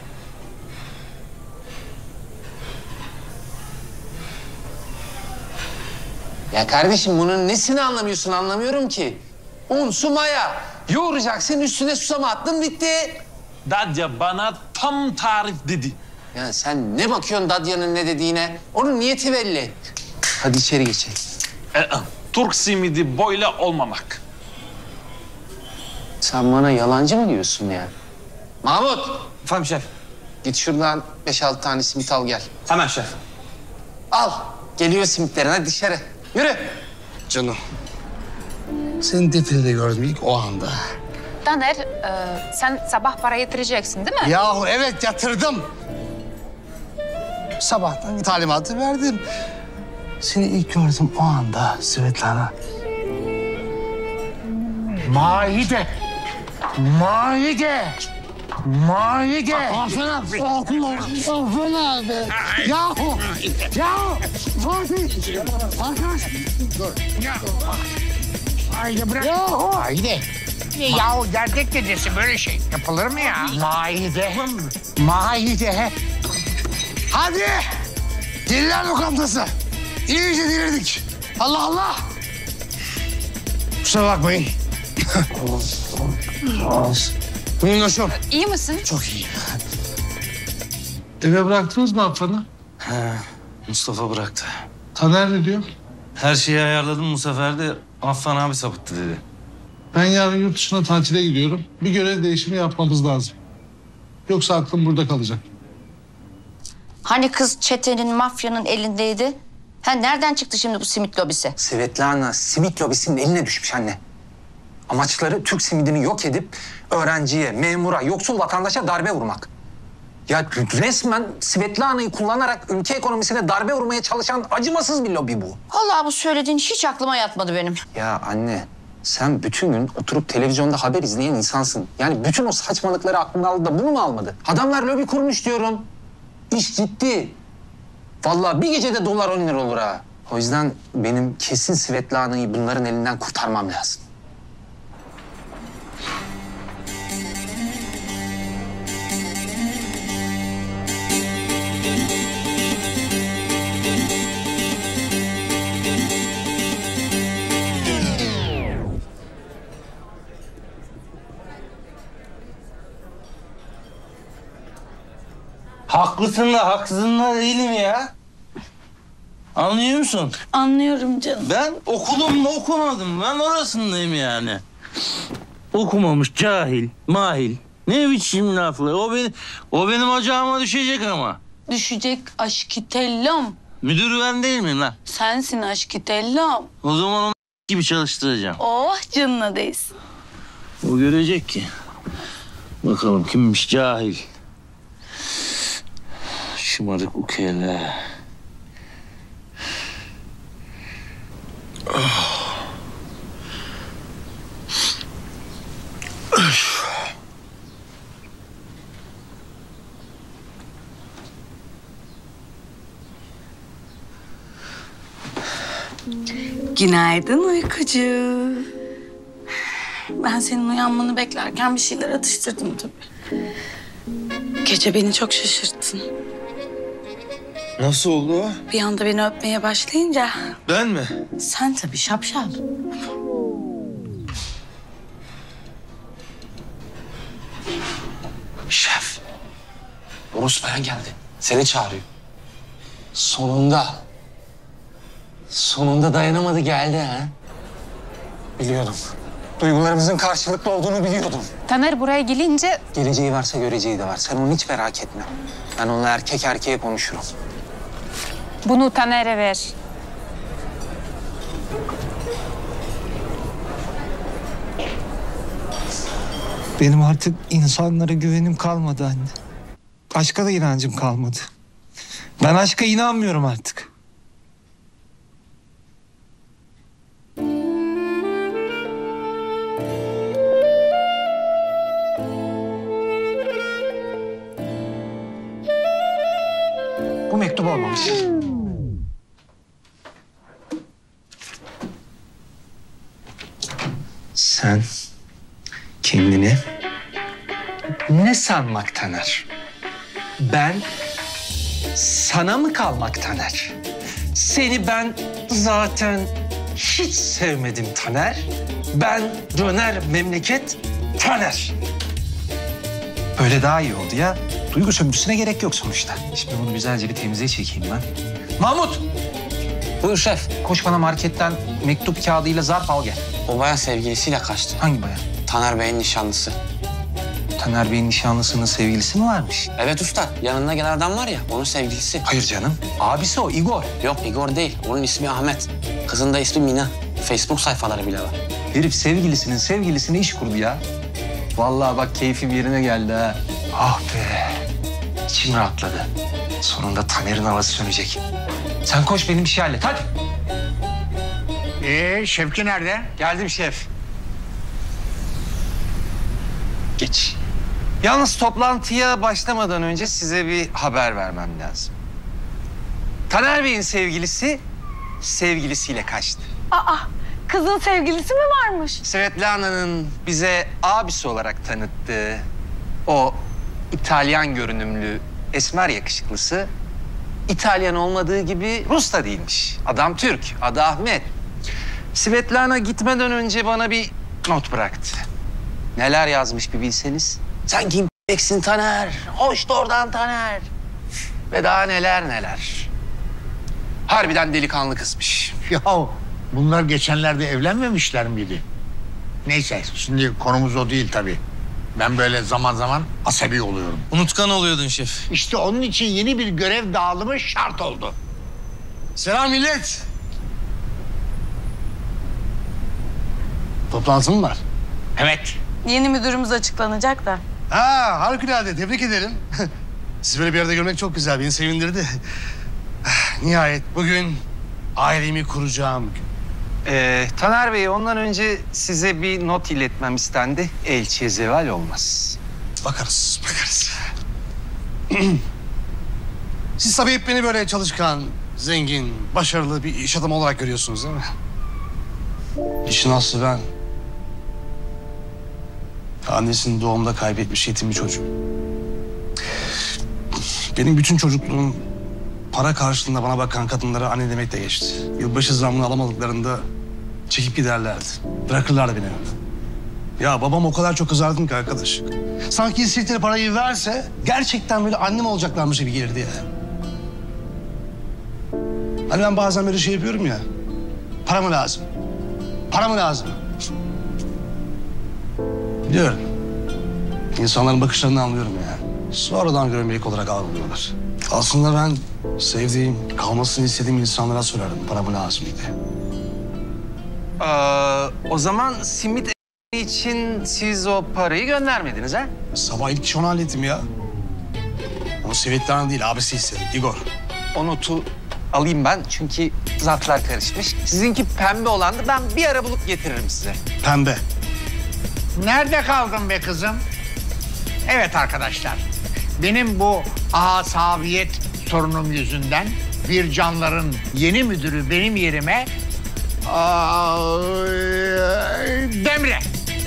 Ya kardeşim bunun nesini anlamıyorsun anlamıyorum ki. Un, su, maya. Yoğuracaksın üstüne susama attın bitti. Dadya bana tam tarif dedi. Ya sen ne bakıyorsun Dadya'nın ne dediğine? Onun niyeti belli. Hadi içeri geçelim. Ee, Türk simidi böyle olmamak. Sen bana yalancı mı diyorsun ya? Mahmut. Efendim şef. Git şuradan beş altı tane simit al gel. Hemen şef. Al. Geliyor simitlerin hadi dışarı. Yürü. Canım. Seni defilede gördüm ilk o anda. Taner, e, sen sabah para yatıracaksın değil mi? Yahu evet yatırdım. Sabahtan talimatı verdim. Seni ilk gördüm o anda Svetlana. Maide. Maide. Maide. Aferin abi. Aferin abi. Yahu. Yahu. Fatih. Arkadaş. Haydi bırak. Yahu. Haydi. Yahu gerdek gecesi böyle şey yapılır mı ya? Maide. Maide. Hadi. Diller lokantası. İyice delirdik. Allah Allah. Kusura bakmayın. Minnoşum. İyi misin? Çok iyi. Eve bıraktınız mı Affan'ı? He, Mustafa bıraktı. Taner ne diyor? Her şeyi ayarladım bu sefer de Affan abi sapıttı dedi. Ben yarın yurt dışına tatile gidiyorum. Bir görev değişimi yapmamız lazım. Yoksa aklım burada kalacak. Hani kız çetenin, mafyanın elindeydi? Ha nereden çıktı şimdi bu simit lobisi? Svetlana simit lobisinin eline düşmüş anne. Amaçları Türk simidini yok edip öğrenciye, memura, yoksul vatandaşa darbe vurmak. Ya resmen Svetlana'yı kullanarak ülke ekonomisine darbe vurmaya çalışan acımasız bir lobi bu. Vallahi bu söylediğin hiç aklıma yatmadı benim. Ya anne sen bütün gün oturup televizyonda haber izleyen insansın. Yani bütün o saçmalıkları aklına aldı da bunu mu almadı? Adamlar lobi kurmuş diyorum. İş ciddi. Vallahi bir gecede dolar on lira olur ha. O yüzden benim kesin Svetlana'yı bunların elinden kurtarmam lazım. Haklısın da haksızın da değilim ya. Anlıyor musun? Anlıyorum canım. Ben okudum mu okumadım. Ben orasındayım yani. Okumamış cahil, mahil. Ne biçim laflar. O, beni, o benim ocağıma düşecek ama. Düşecek aşkitellam. Müdür ben değil miyim lan? Sensin aşkitellam. O zaman onu gibi çalıştıracağım. Oh canına değsin. O görecek ki. Bakalım kimmiş cahil. Şımarık ukele. Oh. Günaydın uykucu. Ben senin uyanmanı beklerken bir şeyler atıştırdım tabii. Gece beni çok şaşırttın. Nasıl oldu o? Bir anda beni öpmeye başlayınca... Ben mi? Sen tabii şapşal. Şef. Boris Bayan geldi. Seni çağırıyor. Sonunda. Sonunda dayanamadı geldi ha. Biliyordum. Duygularımızın karşılıklı olduğunu biliyordum. Taner buraya gelince Geleceği varsa göreceği de var. Sen onu hiç merak etme. Ben onunla erkek erkeğe konuşurum. bunu Taner'e ver. Benim artık insanlara güvenim kalmadı anne. Aşka da inancım kalmadı. Ben aşka inanmıyorum artık. Bu mektup olmamış. Sen kendini ne sanmak Taner? Ben sana mı kalmak Taner? Seni ben zaten hiç sevmedim Taner. Ben döner memleket Taner. Böyle daha iyi oldu ya. Duygu sömürüsüne gerek yok sonuçta. Şimdi bunu güzelce bir temize çekeyim ben. Mahmut! Buyur şef. Koş bana marketten mektup kağıdıyla zarf al gel. O bayan sevgilisiyle kaçtı. Hangi bayan? Taner Bey'in nişanlısı. Taner Bey'in nişanlısının sevgilisi mi varmış? Evet usta. Yanında gelen adam var ya, onun sevgilisi. Hayır canım. Abisi o, Igor. Yok Igor değil. Onun ismi Ahmet. Kızın da ismi Mina. Facebook sayfaları bile var. Herif sevgilisinin sevgilisine iş kurdu ya. Vallahi bak keyfim yerine geldi ha. Ah be. İçim rahatladı. Sonunda Taner'in havası sönecek. Sen koş benim bir şey hallet hadi. Ee, Şevki nerede? Geldim şef. Geç. Yalnız toplantıya başlamadan önce size bir haber vermem lazım. Taner Bey'in sevgilisi sevgilisiyle kaçtı. Aa, kızın sevgilisi mi varmış? Svetlana'nın bize abisi olarak tanıttığı o İtalyan görünümlü esmer yakışıklısı İtalyan olmadığı gibi Rus da değilmiş. Adam Türk, adı Ahmet. Svetlana gitmeden önce bana bir not bıraktı. Neler yazmış bir bilseniz. Sen kim***eksin Taner? Hoş da oradan Taner. Ve daha neler neler. Harbiden delikanlı kızmış. Ya bunlar geçenlerde evlenmemişler miydi? Neyse şimdi konumuz o değil tabii. Ben böyle zaman zaman asabi oluyorum. Unutkan oluyordun şef. İşte onun için yeni bir görev dağılımı şart oldu. Selam millet. Toplantı mı var? Evet. Yeni müdürümüz açıklanacak da. Ha, harikulade. Tebrik ederim. Sizi böyle bir yerde görmek çok güzel. Beni sevindirdi. Nihayet bugün ailemi kuracağım gün. Ee, Taner Bey, ondan önce size bir not iletmem istendi. Elçiye zeval olmaz. Bakarız, bakarız. Siz tabii hep beni böyle çalışkan, zengin, başarılı bir iş adamı olarak görüyorsunuz değil mi? İşin aslı ben. Annesini doğumda kaybetmiş yetim bir çocuk. Benim bütün çocukluğum para karşılığında bana bakan kadınlara anne demekle geçti. Yılbaşı zammını alamadıklarında çekip giderlerdi. Bırakırlardı beni evde. Ya babam o kadar çok kızardım ki arkadaş. Sanki istedikleri parayı verse gerçekten böyle annem olacaklarmış gibi gelirdi ya. Hani ben bazen böyle şey yapıyorum ya. Para mı lazım? Para mı lazım? Biliyorum. İnsanların bakışlarını anlıyorum yani. Sonradan görmelik olarak algılıyorlar. Aslında ben sevdiğim, kalmasını istediğim insanlara sorardım para mı lazım diye. Ee, o zaman simit için siz o parayı göndermediniz ha? Sabah ilk iş onu hallettim ya. Onu Svetlana değil, abisi istedi, Igor. O notu alayım ben çünkü zatlar karışmış. Sizinki pembe olandı, ben bir ara bulup getiririm size. Pembe. Nerede kaldın be kızım? Evet arkadaşlar, benim bu asabiyet sorunum yüzünden bir canların yeni müdürü benim yerime aa, Demre.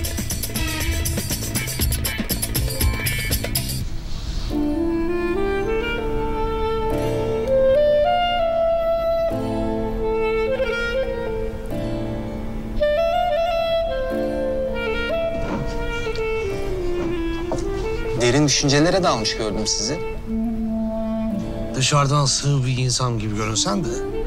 Derin düşüncelere dalmış gördüm sizi. Dışarıdan sığ bir insan gibi görünsen de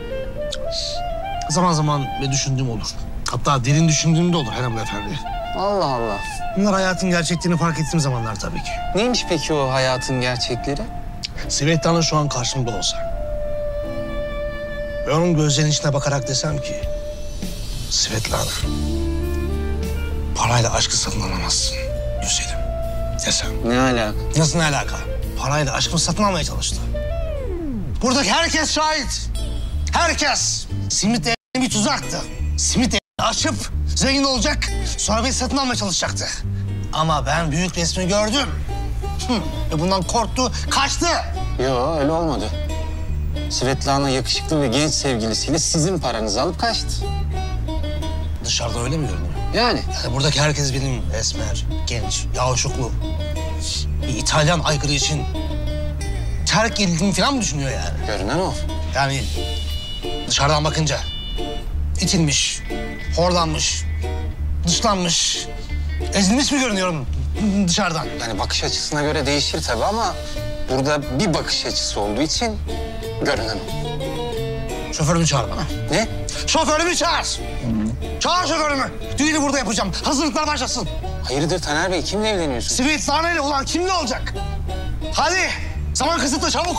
zaman zaman ne düşündüğüm olur. Hatta derin düşündüğüm de olur Hanım Efendi. Allah Allah. Bunlar hayatın gerçekliğini fark ettiğim zamanlar tabii ki. Neymiş peki o hayatın gerçekleri? Svetlana şu an karşımda olsa ve onun gözlerinin içine bakarak desem ki Svetlana, parayla aşkı satın alamazsın. Güzelim. Desem. Ne alaka? Nasıl ne alaka? Parayla aşkımı satın almaya çalıştı. Buradaki herkes şahit. Herkes. Simit evine bir tuzaktı. Simit evini açıp zengin olacak. Sonra beni satın almaya çalışacaktı. Ama ben büyük resmi gördüm. Hı. Ve bundan korktu, kaçtı. Yo, öyle olmadı. Svetlana yakışıklı ve genç sevgilisiyle sizin paranızı alıp kaçtı. Dışarıdan öyle mi görünüyor? Yani? Yani buradaki herkes benim esmer, genç, yavuşuklu. Bir İtalyan aykırı için terk edildiğimi falan mı düşünüyor yani? Görünen o. Yani dışarıdan bakınca itilmiş, horlanmış, dışlanmış, ezilmiş mi görünüyorum dışarıdan? Yani bakış açısına göre değişir tabii ama burada bir bakış açısı olduğu için görünen o. Şoförümü çağır bana. Ne? Şoförümü çağır. Hı-hı. Çağır şoförümü. Düğünü burada yapacağım. Hazırlıklar başlasın. Hayırdır Taner Bey, kimle evleniyorsun? Svetlana ile ulan kimle olacak? Hadi, zaman kısıtlı, çabuk.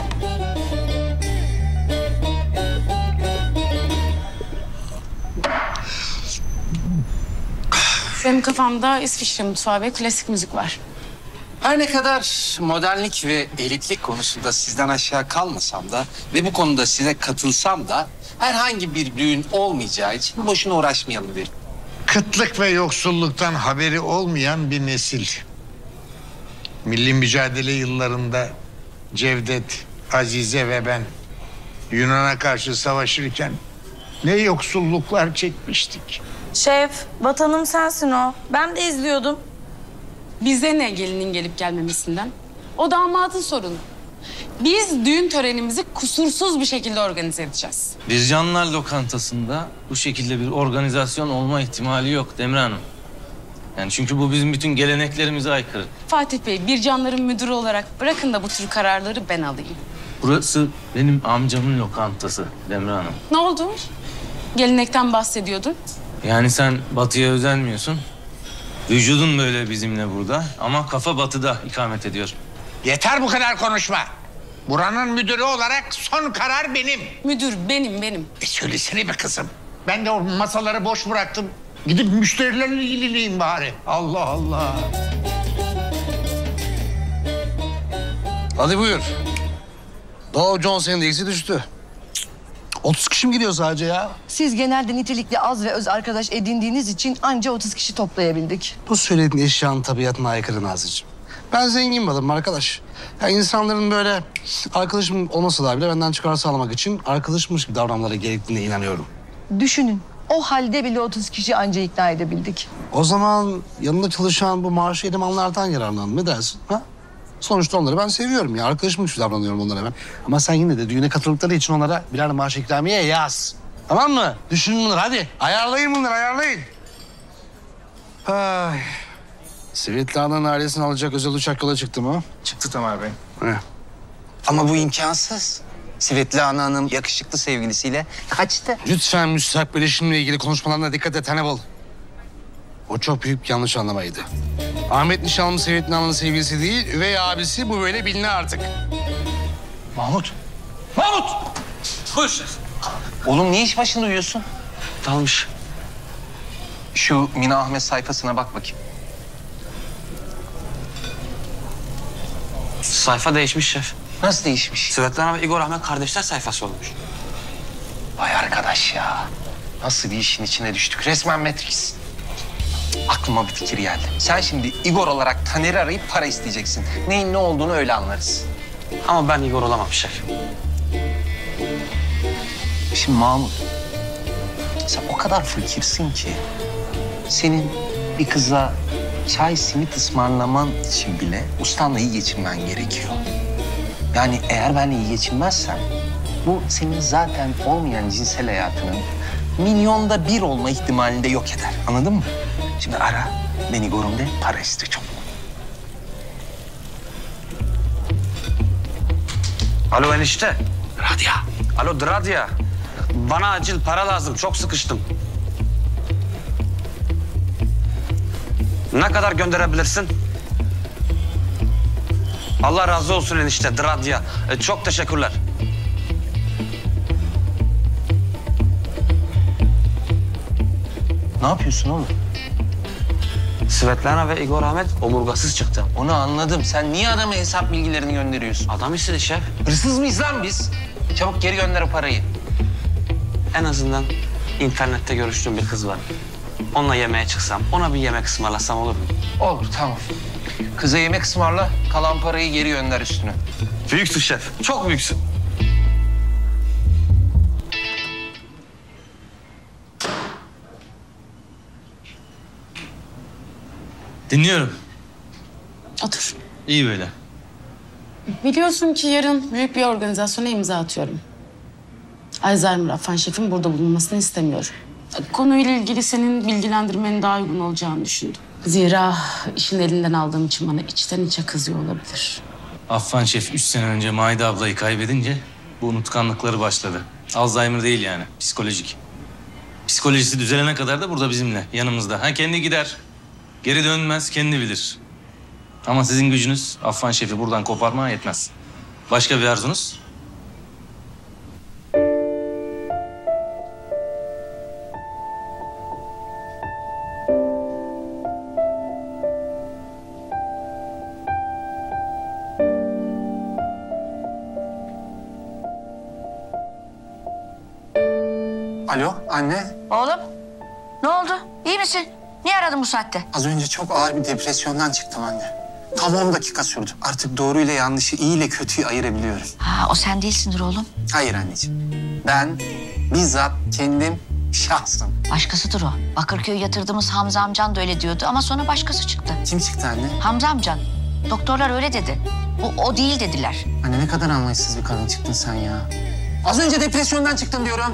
Benim kafamda İsviçre mutfağı ve klasik müzik var. Her ne kadar modernlik ve elitlik konusunda sizden aşağı kalmasam da ve bu konuda size katılsam da herhangi bir düğün olmayacağı için boşuna uğraşmayalım derim. Kıtlık ve yoksulluktan haberi olmayan bir nesil. Milli mücadele yıllarında Cevdet, Azize ve ben Yunan'a karşı savaşırken ne yoksulluklar çekmiştik. Şef, vatanım sensin o. Ben de izliyordum. Bize ne gelinin gelip gelmemesinden? O damadın sorunu. Biz düğün törenimizi kusursuz bir şekilde organize edeceğiz. Biz Canlar Lokantası'nda bu şekilde bir organizasyon olma ihtimali yok Demre Hanım. Yani çünkü bu bizim bütün geleneklerimize aykırı. Fatih Bey, bir canların müdürü olarak bırakın da bu tür kararları ben alayım. Burası benim amcamın lokantası Demre Hanım. Ne oldu? Gelenekten bahsediyordun. Yani sen batıya özenmiyorsun. Vücudun böyle bizimle burada ama kafa batıda ikamet ediyor. Yeter bu kadar konuşma. Buranın müdürü olarak son karar benim. Müdür benim, benim. E söylesene be kızım. Ben de o masaları boş bıraktım. Gidip müşterilerle ilgiliyim bari. Allah Allah. Hadi buyur. Dow Jones Endeks'i düştü. otuz kişi mi gidiyor sadece ya? Siz genelde nitelikli az ve öz arkadaş edindiğiniz için anca otuz kişi toplayabildik. Bu söylediğin eşyanın tabiatına aykırı Nazlıcığım. Ben zengin bir adamım arkadaş. Ya insanların böyle arkadaşım olmasa bile benden çıkar sağlamak için arkadaşmış gibi davranmaları gerektiğine inanıyorum. Düşünün, o halde bile otuz kişi anca ikna edebildik. O zaman yanında çalışan bu maaşı elemanlardan yararlan. Ne dersin? Ha? Sonuçta onları ben seviyorum ya. Arkadaşım gibi davranıyorum onlara ben. Ama sen yine de düğüne katıldıkları için onlara birer maaş ikramiye yaz. Tamam mı? Düşünün bunları hadi. Ayarlayın bunları, ayarlayın. Ay. Svetlana'nın ailesini alacak özel uçak yola çıktı mı? Çıktı Tamer Bey. He. Ama bu imkansız. Svetlana Hanım yakışıklı sevgilisiyle kaçtı. Lütfen müstakbel eşimle ilgili konuşmalarına dikkat et Hannibal. O çok büyük bir yanlış anlamaydı. Ahmet nişanlı Svetlana'nın sevgilisi değil, üvey abisi, bu böyle bilini artık. Mahmut. Mahmut! Koş. Oğlum niye iş başında uyuyorsun? Dalmış. Şu Mina Ahmet sayfasına bak bakayım. Sayfa değişmiş şef. Nasıl değişmiş? Svetlana ve Igor Ahmet kardeşler sayfası olmuş. Vay arkadaş ya. Nasıl bir işin içine düştük? Resmen Matrix. Aklıma bir fikir geldi. Sen şimdi Igor olarak Taner'i arayıp para isteyeceksin. Neyin ne olduğunu öyle anlarız. Ama ben Igor olamam şef. Şimdi Mahmut, sen o kadar fakirsin ki senin bir kıza çay simit ısmarlaman için bile ustanla iyi geçinmen gerekiyor. Yani eğer benle iyi geçinmezsen bu senin zaten olmayan cinsel hayatının milyonda bir olma ihtimalini de yok eder. Anladın mı? Şimdi ara, ben Igor'um de para iste çok. Alo enişte. Radya. Alo Radya. Bana acil para lazım. Çok sıkıştım. Ne kadar gönderebilirsin? Allah razı olsun enişte Radya. E, çok teşekkürler. Ne yapıyorsun oğlum? Svetlana ve Igor Ahmet omurgasız çıktı. Onu anladım. Sen niye adama hesap bilgilerini gönderiyorsun? Adam istedi şef. Hırsız mıyız lan biz? Çabuk geri gönder o parayı. En azından internette görüştüğüm bir kız var. Onunla yemeğe çıksam, ona bir yemek ısmarlasam olur mu? Olur, tamam. Kıza yemek ısmarla, kalan parayı geri gönder üstüne. Büyüksün şef, çok büyüksün. Dinliyorum. Otur. İyi böyle. Biliyorsun ki yarın büyük bir organizasyona imza atıyorum. Alzheimer Afan Şef'in burada bulunmasını istemiyorum. Konuyla ilgili senin bilgilendirmenin daha uygun olacağını düşündüm. Zira işin elinden aldığım için bana içten içe kızıyor olabilir. Affan Şef üç sene önce Maide ablayı kaybedince bu unutkanlıkları başladı. Alzheimer değil yani, psikolojik. Psikolojisi düzelene kadar da burada bizimle, yanımızda. Ha kendi gider, geri dönmez, kendi bilir. Ama sizin gücünüz Affan Şef'i buradan koparmaya yetmez. Başka bir arzunuz? Alo anne. Oğlum, ne oldu? İyi misin? Niye aradın bu saatte? Az önce çok ağır bir depresyondan çıktım anne. Tam on dakika sürdü. Artık doğruyla yanlışı, iyi ile kötüyü ayırabiliyorum. Ha, o sen değilsindir oğlum. Hayır anneciğim. Ben bizzat kendim şahsım. Başkasıdır o. Bakırköy yatırdığımız Hamza amcan da öyle diyordu ama sonra başkası çıktı. Kim çıktı anne? Hamza amcan. Doktorlar öyle dedi. O, o değil dediler. Anne ne kadar anlayışsız bir kadın çıktın sen ya. Az önce depresyondan çıktım diyorum.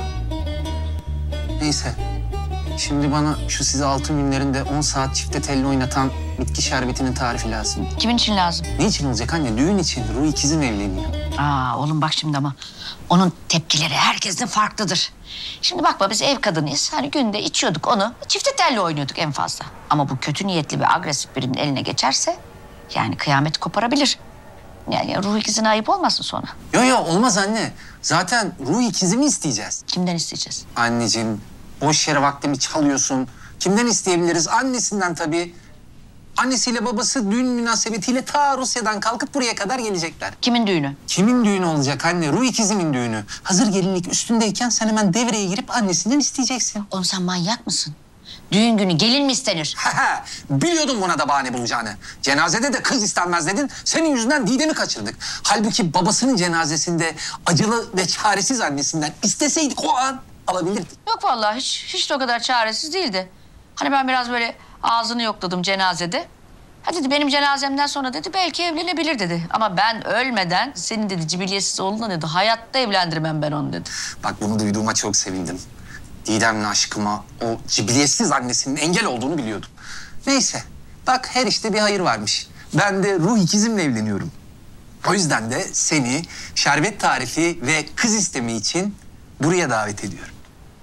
Neyse. Şimdi bana şu size altın günlerinde on saat çifte telli oynatan bitki şerbetinin tarifi lazım. Kimin için lazım? Ne için olacak anne? Düğün için. Ruh ikizim evleniyor. Aa oğlum bak şimdi ama onun tepkileri herkesin farklıdır. Şimdi bakma biz ev kadınıyız. Hani günde içiyorduk onu. Çifte telli oynuyorduk en fazla. Ama bu kötü niyetli ve agresif birinin eline geçerse yani kıyamet koparabilir. Yani ruh ikizine ayıp olmasın sonra. Yo yo olmaz anne. Zaten ruh ikizimi isteyeceğiz. Kimden isteyeceğiz? Anneciğim boş yere vaktimi çalıyorsun. Kimden isteyebiliriz? Annesinden tabii. Annesiyle babası düğün münasebetiyle ta Rusya'dan kalkıp buraya kadar gelecekler. Kimin düğünü? Kimin düğünü olacak anne? Ruh ikizimin düğünü. Hazır gelinlik üstündeyken sen hemen devreye girip annesinden isteyeceksin. Oğlum sen manyak mısın? Düğün günü gelin mi istenir? Biliyordum buna da bahane bulacağını. Cenazede de kız istenmez dedin. Senin yüzünden Didem'i kaçırdık. Halbuki babasının cenazesinde acılı ve çaresiz annesinden isteseydik o an alabilirdik. Yok vallahi hiç, hiç de o kadar çaresiz değildi. Hani ben biraz böyle ağzını yokladım cenazede. Ha dedi benim cenazemden sonra dedi belki evlenebilir dedi. Ama ben ölmeden senin dedi cibiliyetsiz oğlunla dedi hayatta evlendirmem ben onu dedi. Bak bunu duyduğuma çok sevindim. Didem'le aşkıma o cibiliyetsiz annesinin engel olduğunu biliyordum. Neyse bak her işte bir hayır varmış. Ben de ruh ikizimle evleniyorum. O yüzden de seni şerbet tarifi ve kız istemi için buraya davet ediyorum.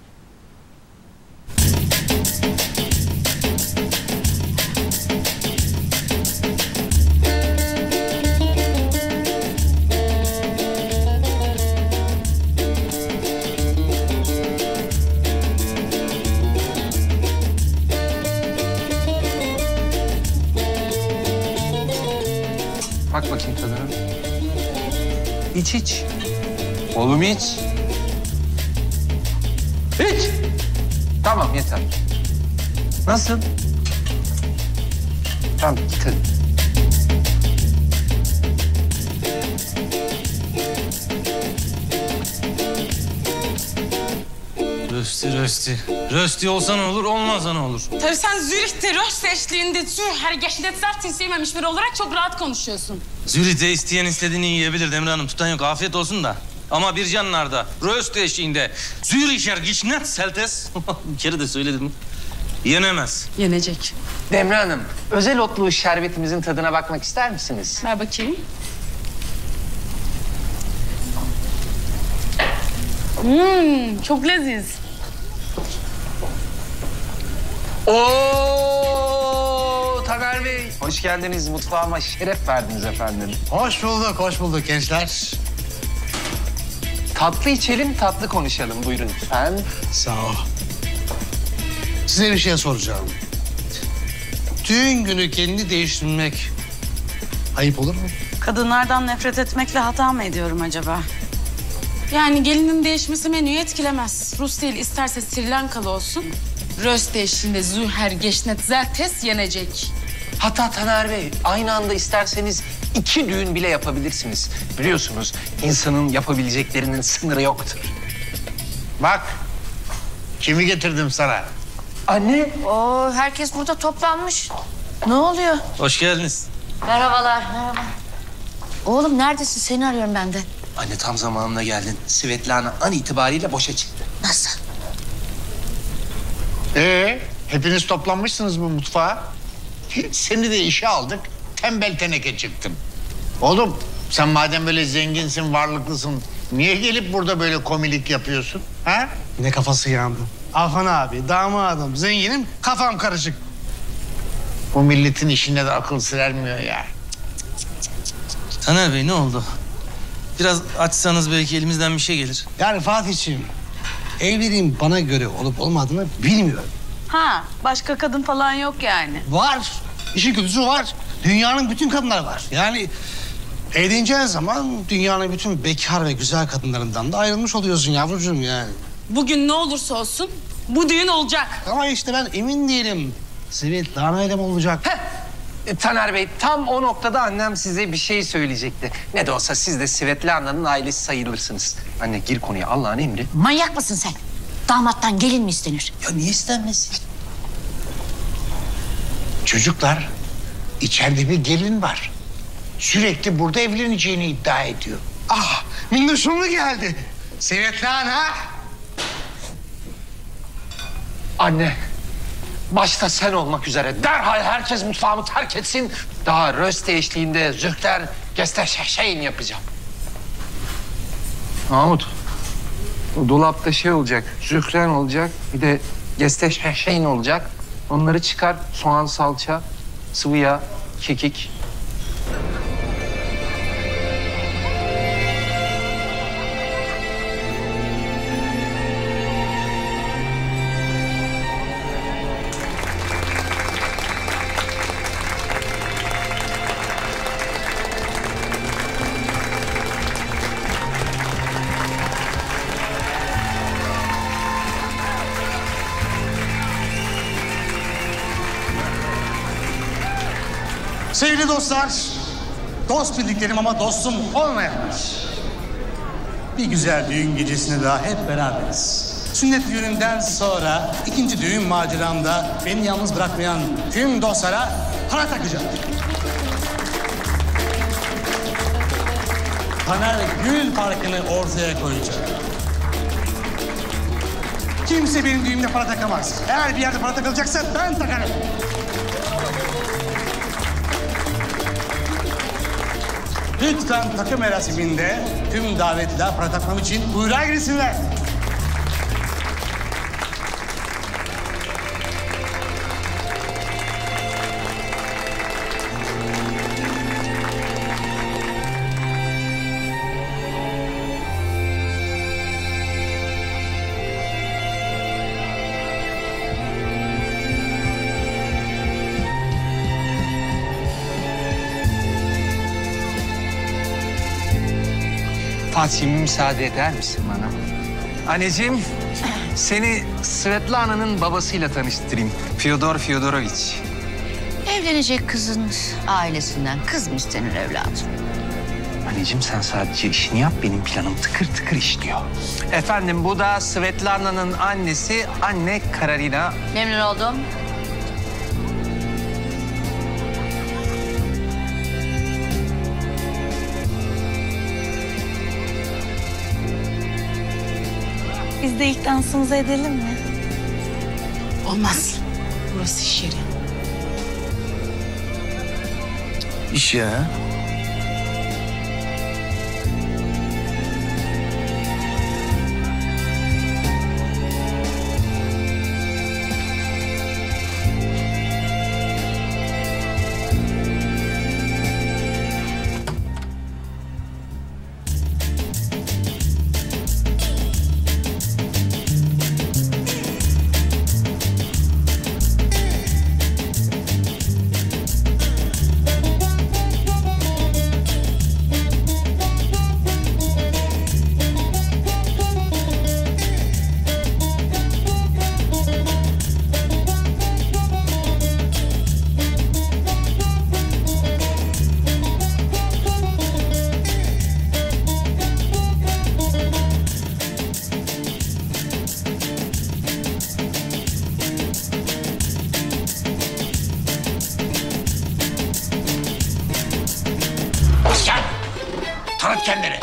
Bak bakayım tadına. İç iç. Oğlum iç. İç. Tamam yeter. Nasıl? Tamam git hadi. Rösti rösti. Rösti olsa ne olur, olmasa ne olur? Tabii sen Zürih'te Röst eşliğinde Zürcher Geschnitzer sevmemiş biri olarak çok rahat konuşuyorsun. Zürih'te isteyen istediğini yiyebilir Demir Hanım. Tutan yok, afiyet olsun da. Ama bir canlarda, Röst eşliğinde Züricher Geschnitzeltes bir kere de söyledim. Yenemez. Yenecek. Demre Hanım, özel otlu şerbetimizin tadına bakmak ister misiniz? Ver bakayım. Hmm, çok leziz. Oo, Taner Bey. Hoş geldiniz. Mutfağıma şeref verdiniz efendim. Hoş bulduk, hoş bulduk gençler. Tatlı içelim, tatlı konuşalım. Buyurun lütfen. Sağ ol. Size bir şey soracağım. düğün günü kendini değiştirmek ayıp olur mu? Kadınlardan nefret etmekle hata mı ediyorum acaba? Yani gelinin değişmesi menüyü etkilemez. Rus değil, isterse Sri Lankalı olsun. Röst eşliğinde Züher Geçnet Zeltes yenecek. Hatta Taner Bey, aynı anda isterseniz iki düğün bile yapabilirsiniz. Biliyorsunuz insanın yapabileceklerinin sınırı yoktur. Bak, kimi getirdim sana? Anne. Oo, herkes burada toplanmış. Ne oluyor? Hoş geldiniz. Merhabalar. Merhaba. Oğlum neredesin? Seni arıyorum ben de. Anne tam zamanında geldin. Svetlana an itibariyle boşa çıktı. Nasıl? Ee, hepiniz toplanmışsınız mı mutfağa? Seni de işe aldık, tembel teneke çıktın. Oğlum, sen madem böyle zenginsin, varlıklısın, niye gelip burada böyle komilik yapıyorsun, ha? Yine kafası yandı. Afan abi, damadım, zenginim, kafam karışık. Bu milletin işine de akıl sırermiyor ya. Taner Bey ne oldu? Biraz açsanız belki elimizden bir şey gelir. Yani Fatih'ciğim, evliliğin bana göre olup olmadığını bilmiyorum. Ha, başka kadın falan yok yani. Var, işin kötüsü var. Dünyanın bütün kadınları var. Yani evleneceğin zaman dünyanın bütün bekar ve güzel kadınlarından da ayrılmış oluyorsun yavrucuğum yani. Bugün ne olursa olsun bu düğün olacak. Ama işte ben emin değilim. Svetlana ile mi olacak? Heh. E, Taner Bey, tam o noktada annem size bir şey söyleyecekti. Ne de olsa siz de Svetlana'nın ailesi sayılırsınız. Anne gir konuya, Allah'ın emri. Manyak mısın sen? Damattan gelin mi istenir? Ya niye istenmesin? Çocuklar, içeride bir gelin var. Sürekli burada evleneceğini iddia ediyor. Ah, minnoşum mu geldi? Svetlana! Anne, başta sen olmak üzere derhal herkes mutfağımı terk etsin. Daha röste eşliğinde zühler, gesteşeşeyn yapacağım. Mahmut, o dolapta şey olacak, zühren olacak, bir de gesteşeşeyn olacak. Onları çıkar, soğan, salça, sıvı yağ, kekik. Sevgili dostlar, dost bildiklerim ama dostum olmayanlar. Bir güzel düğün gecesine daha hep beraberiz. Sünnet düğününden sonra ikinci düğün maceramda beni yalnız bırakmayan tüm dostlara para takacağım. Taner Gül farkını ortaya koyacağım. Kimse benim düğümde para takamaz. Eğer bir yerde para takılacaksa ben takarım. Lütfen takı merasiminde tüm davetliler para takmam için buyruğa girsinler. Fatih'im müsaade eder misin bana? Anneciğim, seni Svetlana'nın babasıyla tanıştırayım. Fyodor Fyodoroviç. Evlenecek kızın ailesinden kız mı istenir evladım? Anneciğim sen sadece işini yap, benim planım tıkır tıkır işliyor. Efendim bu da Svetlana'nın annesi, anne Karolina. Memnun oldum. Biz de ilk dansımızı edelim mi? Olmaz. Burası iş yeri. İş ya. Tanıt kendini.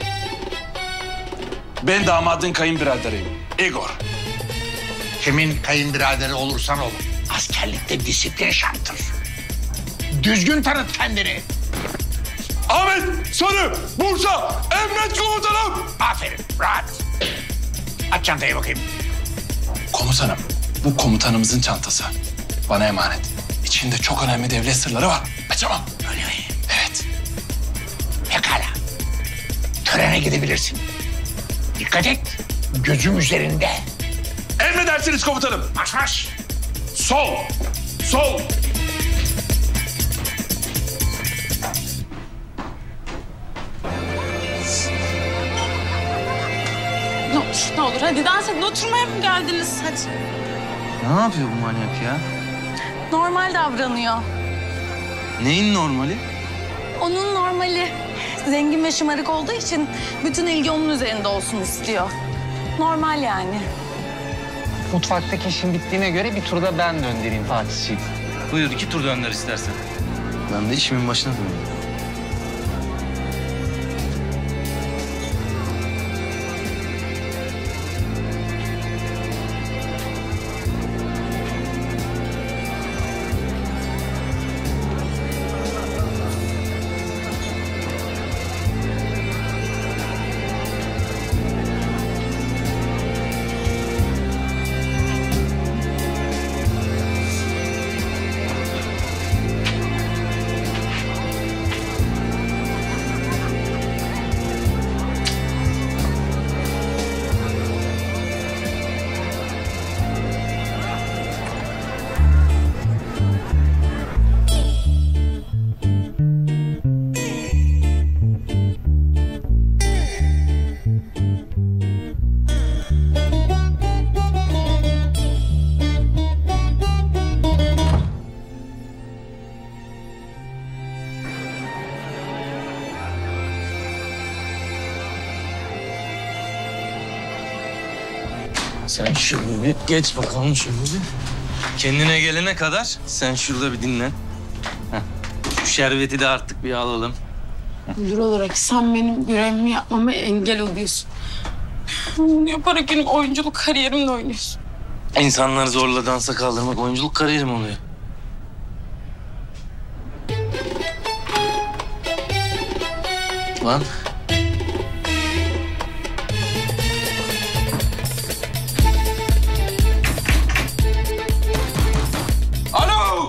Ben damadın kayınbiraderiyim. Igor. Kimin kayınbiraderi olursan ol. Askerlikte disiplin şarttır. Düzgün tanıt kendini. Ahmet Sarı, Bursa, emret komutanım. Aferin, rahat. Aç çantayı bakayım. Komutanım, bu komutanımızın çantası. Bana emanet. İçinde çok önemli devlet sırları var. Açamam. Öyle mi? Evet. Pekala. Törene gidebilirsin. Dikkat et. Gözüm üzerinde. Emredersiniz komutanım. Marş marş. Sol, sol. Ne olur, ne olur. Hadi dans edin. Oturmaya mı geldiniz? Hadi. Ne yapıyor bu manyak ya? Normal davranıyor. Neyin normali? Onun normali. Zengin ve şımarık olduğu için bütün ilgi onun üzerinde olsun istiyor. Normal yani. Mutfaktaki işin bittiğine göre bir turda ben döndüreyim Fatih'ciğim. Buyur iki tur dönder istersen. Ben de işimin başına döneyim. Sen şunu bir geç bakalım şunu bir. Kendine gelene kadar sen şurada bir dinlen. Heh. Şu şerbeti de artık bir alalım. Müdür olarak sen benim görevimi yapmama engel oluyorsun. Bunu yaparak benim oyunculuk kariyerimle oynuyorsun. İnsanları zorla dansa kaldırmak oyunculuk kariyeri mi oluyor? Lan. Alo!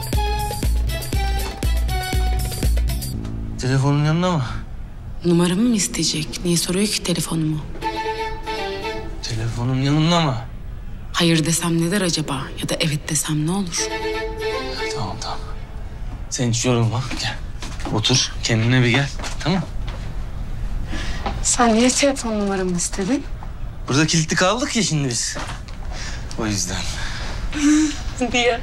Telefonun yanında mı? Numaramı mı isteyecek? Niye soruyor ki telefonumu? Telefonun yanında mı? Hayır desem ne der acaba? Ya da evet desem ne olur? Tamam tamam. Sen hiç yorulma. Gel. Otur. Kendine bir gel. Tamam. Sen niye telefon numaramı istedin? Burada kilitli kaldık ya şimdi biz. O yüzden. Diye.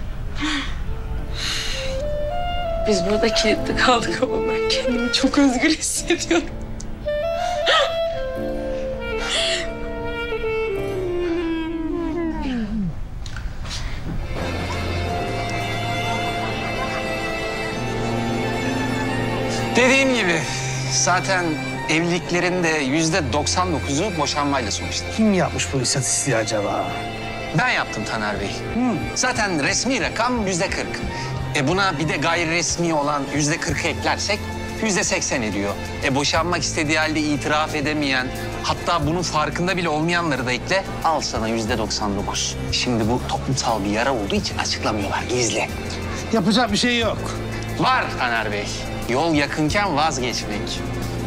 Biz burada kilitli kaldık ama ben kendimi çok özgür hissediyorum. Dediğim gibi zaten evliliklerin de yüzde doksan dokuzu boşanmayla sonuçlanır. Kim yapmış bu istatistiği acaba? Ben yaptım Taner Bey. Zaten resmi rakam yüzde kırk. E buna bir de gayri resmi olan yüzde kırkı eklersek yüzde seksen ediyor. E boşanmak istediği halde itiraf edemeyen, hatta bunun farkında bile olmayanları da ekle. Al sana yüzde doksan dokuz. Şimdi bu toplumsal bir yara olduğu için açıklamıyorlar, gizli. Yapacak bir şey yok. Var Taner Bey. Yol yakınken vazgeçmek.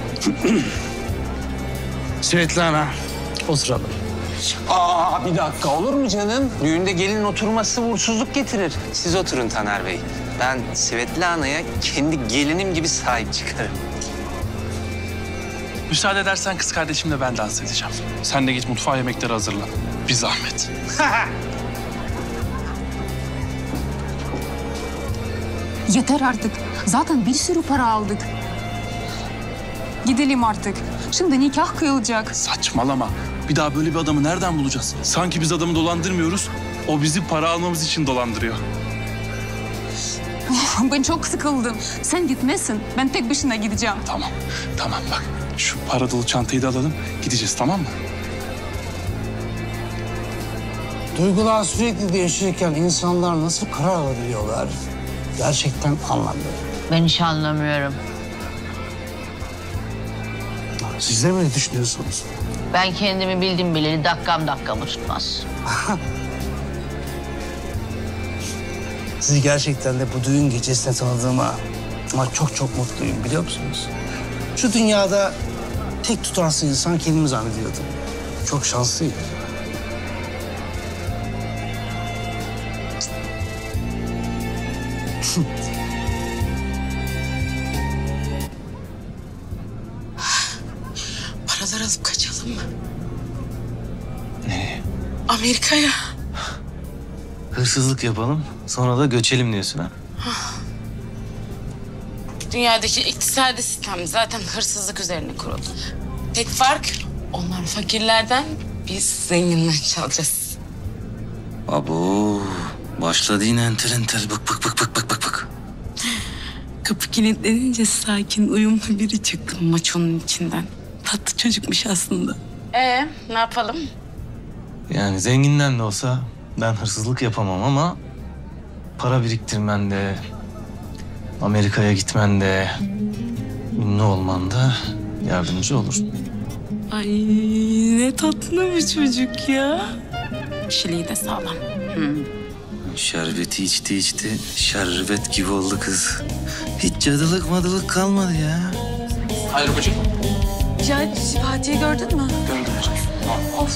Svetlana, oturalım. Aa bir dakika olur mu canım? Düğünde gelin oturması uğursuzluk getirir. Siz oturun Taner Bey. Ben Svetlana'ya kendi gelinim gibi sahip çıkarım. Müsaade edersen kız kardeşimle ben dans edeceğim. Sen de git mutfağa yemekleri hazırla. Bir zahmet. Yeter artık. Zaten bir sürü para aldık. Gidelim artık. Şimdi nikah kıyılacak. Saçmalama. Bir daha böyle bir adamı nereden bulacağız? Sanki biz adamı dolandırmıyoruz. O bizi para almamız için dolandırıyor. Of. Ben çok sıkıldım. Sen gitmesin. Ben tek başına gideceğim. Tamam, tamam bak. Şu para dolu çantayı da alalım. Gideceğiz, tamam mı? Duygular sürekli değişirken insanlar nasıl karar alabiliyorlar? Gerçekten anlamıyorum. Ben hiç anlamıyorum. Siz de mi öyle düşünüyorsunuz? Ben kendimi bildim bileli dakikam dakikamı tutmaz. Sizi gerçekten de bu düğün gecesinde tanıdığıma ama çok çok mutluyum, biliyor musunuz? Şu dünyada tek tutarsız insan kendimi zannediyordum. Çok şanslıyım. Paralar alıp kaçalım mı? Nereye? Amerika'ya. Hırsızlık yapalım, sonra da göçelim diyorsun ha? Dünyadaki iktisadi sistem zaten hırsızlık üzerine kurulu. Tek fark onlar fakirlerden, biz zenginden çalacağız. Abo, başladı yine entel entel. Bak bak bak bak bak bak bak. Kapı kilitlenince sakin, uyumlu biri çıktı maçonun içinden. Tatlı çocukmuş aslında. Ee, ne yapalım? Yani zenginden de olsa ben hırsızlık yapamam ama para biriktirmen de, Amerika'ya gitmen de, ünlü olman da yardımcı olur. Ay ne tatlı bir çocuk ya. Kişiliği de sağlam. Hı. Şerbeti içti içti, şerbet gibi oldu kız. Hiç cadılık madılık kalmadı ya. Hayır bacım. Ya Fatih'i gördün mü? Gördüm. Of.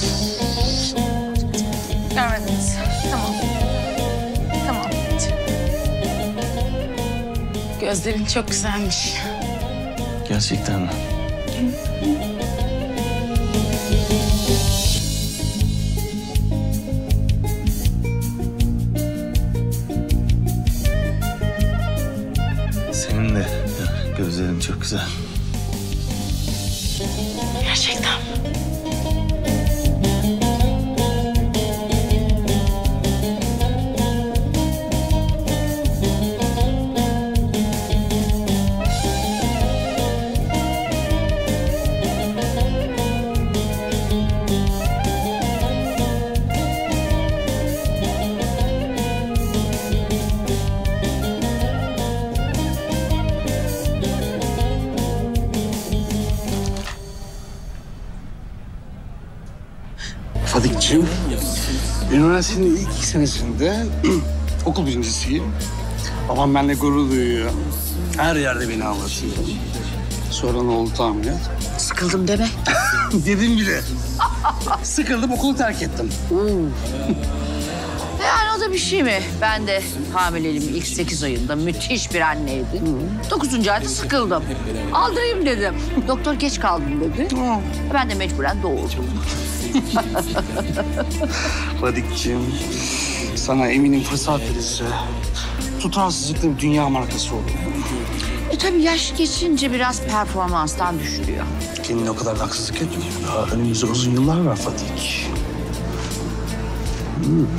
Görmediniz. Tamam. Tamam. Gözlerin çok güzelmiş. Gerçekten mi? Senin de gözlerin çok güzel. Gerçekten mi? Fadik'ciğim, üniversitenin ilk iki senesinde okul birincisiyim. Babam benimle gurur duyuyor. Her yerde beni anlatıyor. Sonra ne oldu tahmin et? Sıkıldım deme. Dedim bile. Sıkıldım, okulu terk ettim. Yani o da bir şey mi? Ben de hamileliğimin ilk sekiz ayında müthiş bir anneydim. Dokuzuncu ayda sıkıldım. Aldırayım dedim. Doktor geç kaldın dedi. Ben de mecburen doğurdum. Fadik'ciğim, sana eminim fırsat verirse tutarsızlıkla bir dünya markası olur. E tabii yaş geçince biraz performanstan düşürüyor. Kendine o kadar haksızlık etme. Daha önümüzde uzun yıllar var Fadik. Hmm.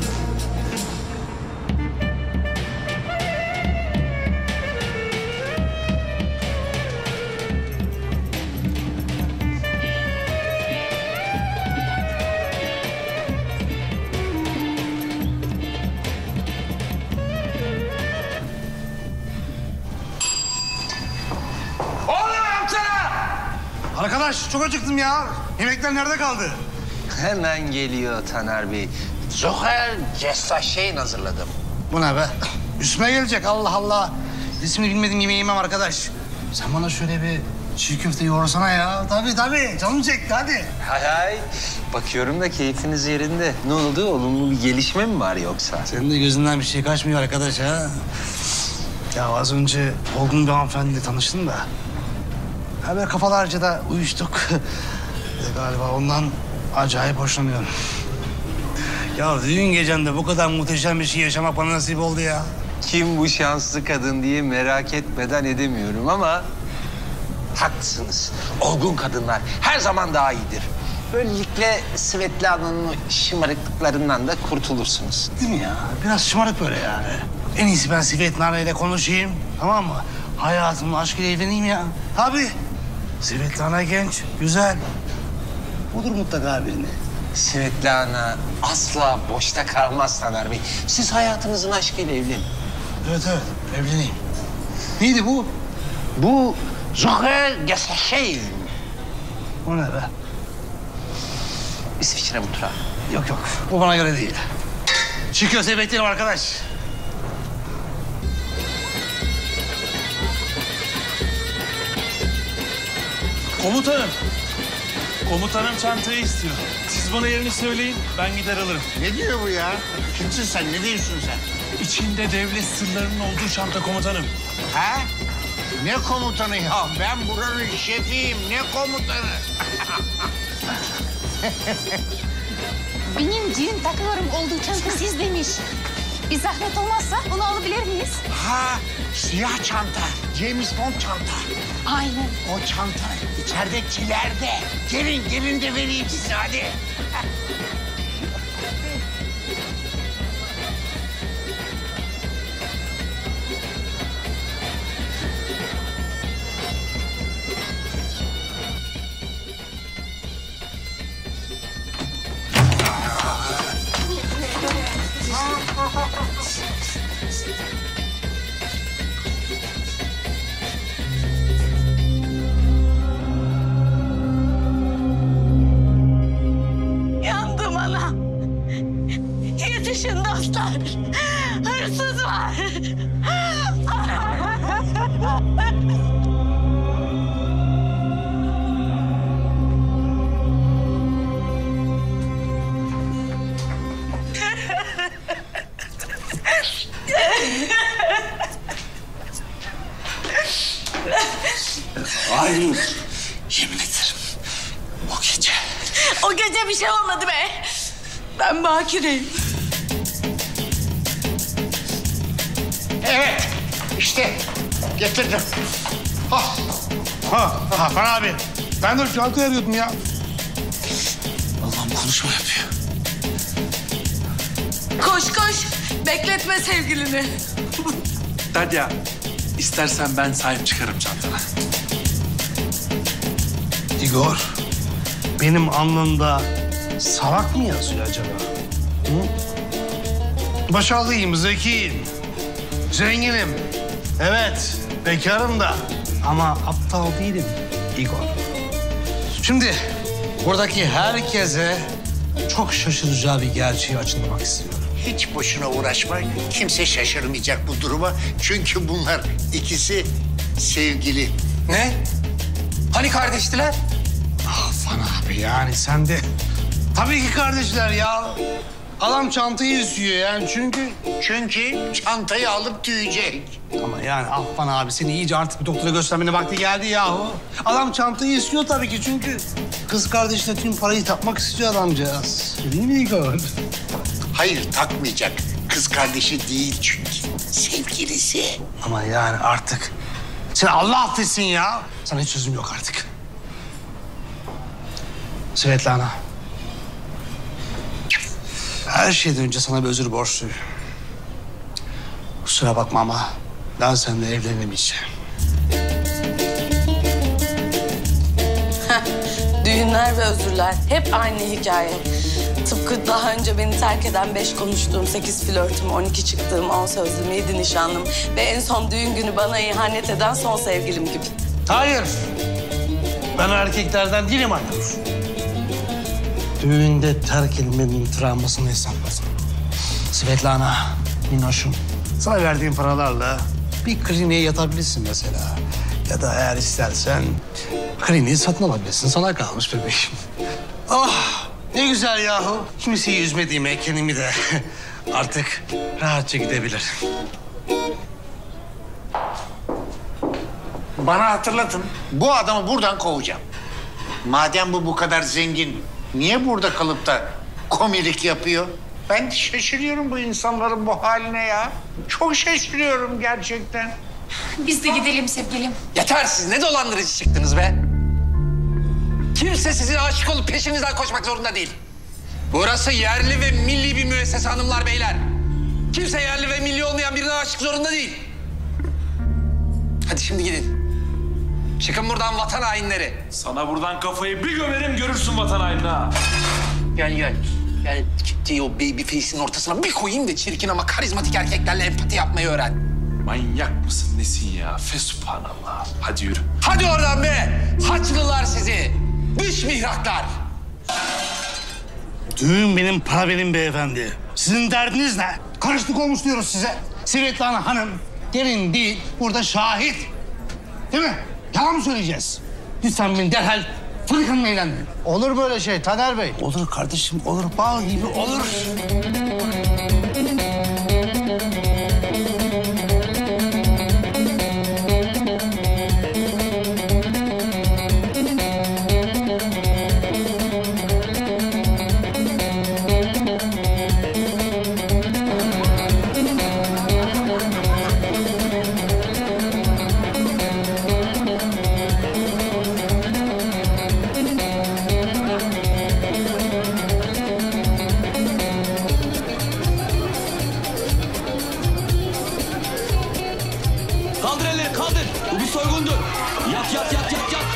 Arkadaş çok acıktım ya. Yemekler nerede kaldı? Hemen geliyor Taner Bey. Zuhal Cessaşeyn hazırladım. Bu ne be? Üstüme gelecek Allah Allah. İsmini bilmediğim yemeği yemem arkadaş. Sen bana şöyle bir çiğ köfte yoğursana ya. Tabii tabii canım çekti hadi. Hay hay. Bakıyorum da keyfiniz yerinde. Ne oldu? Olumlu bir gelişme mi var yoksa? Senin de gözünden bir şey kaçmıyor arkadaş ha. Ya az önce olgun bir hanımefendiyle tanıştım da. Ha böyle kafalarca da uyuştuk. Galiba ondan acayip hoşlanıyorum. Ya düğün gecemde bu kadar muhteşem bir şey yaşamak bana nasip oldu ya. Kim bu şanslı kadın diye merak etmeden edemiyorum ama... haklısınız. Olgun kadınlar her zaman daha iyidir. Böylelikle Svetlana'nın şımarıklıklarından da kurtulursunuz. Değil mi ya? Biraz şımarık böyle yani. En iyisi ben Svetlana ile konuşayım, tamam mı? Hayatımın aşkıyla evleneyim ya. Tabii. Svetlana genç, güzel. Budur mutlaka birini. Svetlana asla boşta kalmaz Taner Bey. Siz hayatınızın aşkıyla evlenin. Evet evet, evleneyim. Neydi bu? Bu Zuhal Geseşeyn. O ne be? İsviçre mutfağı. Yok yok, bu bana göre değil. Çiğ köfte bekleyelim arkadaş. Komutanım. Komutanım çantayı istiyor. Siz bana yerini söyleyin, ben gider alırım. Ne diyor bu ya? Kimsin sen? Ne diyorsun sen? İçinde devlet sırlarının olduğu çanta komutanım. Ha? Ne komutanı ya? Ben buranın şefiyim. Ne komutanı? Benim düğün takılarım olduğu çanta sizdeymiş. Bir zahmet olmazsa onu alabilir miyiz? Ha, siyah çanta. James Bond çanta. Aynen. O çanta içeridekilerde. Gelin, gelin de vereyim size hadi. Yandım ana. Yetişin dostlar. Hırsız var. Hayır. Yemin ederim. O gece. O gece bir şey olmadı be. Ben bakireyim. Evet, işte getirdim. Ha, ha, Hakan abi. Ben de çantayı arıyordum ya. Allah'ım konuşma yapıyor. Koş koş. Bekletme sevgilini. Dadya, istersen ben sahip çıkarım çantana. Igor, benim alnımda salak mı yazıyor acaba? Hı? Başarılıyım, zekiyim, zenginim. Evet, bekarım da ama aptal değilim Igor. Şimdi buradaki herkese çok şaşıracağı bir gerçeği açıklamak istiyorum. Hiç boşuna uğraşma. Kimse şaşırmayacak bu duruma. Çünkü bunlar ikisi sevgili. Ne? Hani kardeştiler? Ah Fan abi yani sen de... Tabii ki kardeşler ya. Adam çantayı istiyor yani çünkü... Çünkü çantayı alıp tüyecek. Ama yani Affan abi seni iyice artık bir doktora göstermenin vakti geldi yahu. Adam çantayı istiyor tabii ki çünkü... Kız kardeşine tüm parayı takmak istiyor adamcağız. Değil mi Igor? Hayır, takmayacak. Kız kardeşi değil çünkü. Sevgilisi. Ama yani artık... Seni Allah affetsin ya. Sana hiç sözüm yok artık. Svetlana. Her şeyden önce sana bir özür borçluyum. Kusura bakma ama ben seninle evlenemeyeceğim. Düğünler ve özürler hep aynı hikaye. Tıpkı daha önce beni terk eden beş konuştuğum, sekiz flörtüm, on iki çıktığım, on sözlüm, yedi nişanlım ve en son düğün günü bana ihanet eden son sevgilim gibi. Hayır. Ben erkeklerden değilim anne. Düğünde terk edilmenin travmasını hesapladım. Svetlana, minnoşum. Sana verdiğim paralarla bir kliniğe yatabilirsin mesela. Ya da eğer istersen kliniği satın alabilirsin. Sana kalmış bebeğim. Ah ne güzel yahu. Kimseyi üzmediğime kendimi de artık rahatça gidebilirim. Bana hatırlatın. Bu adamı buradan kovacağım. Madem bu bu kadar zengin, niye burada kalıp da komilik yapıyor? Ben şaşırıyorum bu insanların bu haline ya. Çok şaşırıyorum gerçekten. Biz de gidelim sevgilim. Yeter siz ne dolandırıcı çıktınız be. Kimse sizin aşık olup peşinizden koşmak zorunda değil. Burası yerli ve milli bir müessese hanımlar beyler. Kimse yerli ve milli olmayan birine aşık zorunda değil. Hadi şimdi gidin. Çıkın buradan vatan hainleri. Sana buradan kafayı bir gömerim görürsün vatan hainini ha. Gel gel. Gel ciddi o baby face'in ortasına bir koyayım da çirkin ama karizmatik erkeklerle empati yapmayı öğren. Manyak mısın nesin ya? Fesubhanallah. Hadi yürü. Hadi oradan be! Haçlılar sizi! Dış mihraklar! Düğün benim, para benim beyefendi. Sizin derdiniz ne? Karışıklık olmuş diyoruz size. Svetlana Hanım, gelin değil, burada şahit. Değil mi? Yalan mı söyleyeceğiz? Lütfen beni derhal Fırkan'la eğlendirin. Olur böyle şey Taner Bey. Olur kardeşim, olur. Bal gibi olur. Kaldır elleri kaldır. Bu bir soygundur. Yat yat yat yat yat.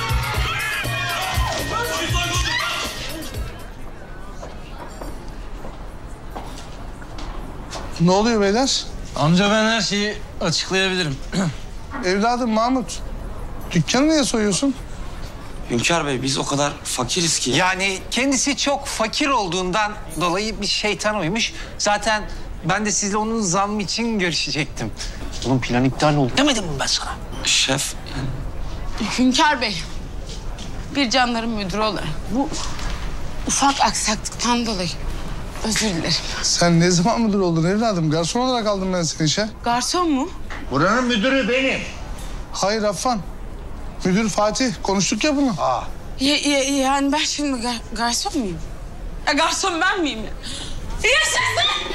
Ne oluyor beyler? Amca ben her şeyi açıklayabilirim. Evladım Mahmut. Dükkanı niye soyuyorsun? Hünkâr Bey biz o kadar fakiriz ki. Yani kendisi çok fakir olduğundan dolayı bir şeytan uymuş. Zaten ben de sizle onun zammı için görüşecektim. Bunun planı iptal oldu demedim mi ben sana? Şef yani... Hünkâr Bey, bir canların müdürü olarak bu ufak aksaklıktan dolayı özür dilerim. Sen ne zaman müdür oldun evladım? Garson olarak aldım ben seni işe. Garson mu? Buranın müdürü benim. Hayır Affan. Müdür Fatih. Konuştuk ya bunu. Aa. Ya, ya, yani ben şimdi gar garson muyum? Ya garson ben miyim ya? Yaşasın!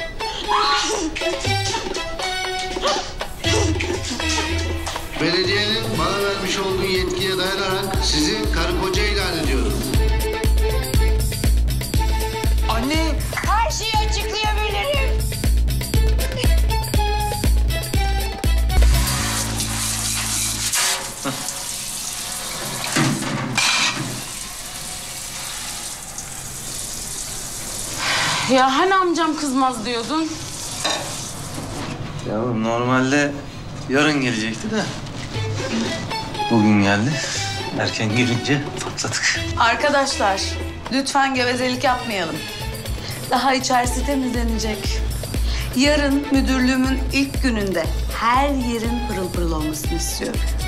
Belediyenin bana vermiş olduğu yetkiye dayanarak sizi karı koca ilan ediyorum. Anne! Her şeyi açıklayabilirim. Ya hani amcam kızmaz diyordun? Ya normalde yarın gelecekti de bugün geldi. Erken gelince patladık. Arkadaşlar, lütfen gevezelik yapmayalım. Daha içerisi temizlenecek. Yarın müdürlüğümün ilk gününde her yerin pırıl pırıl olmasını istiyorum.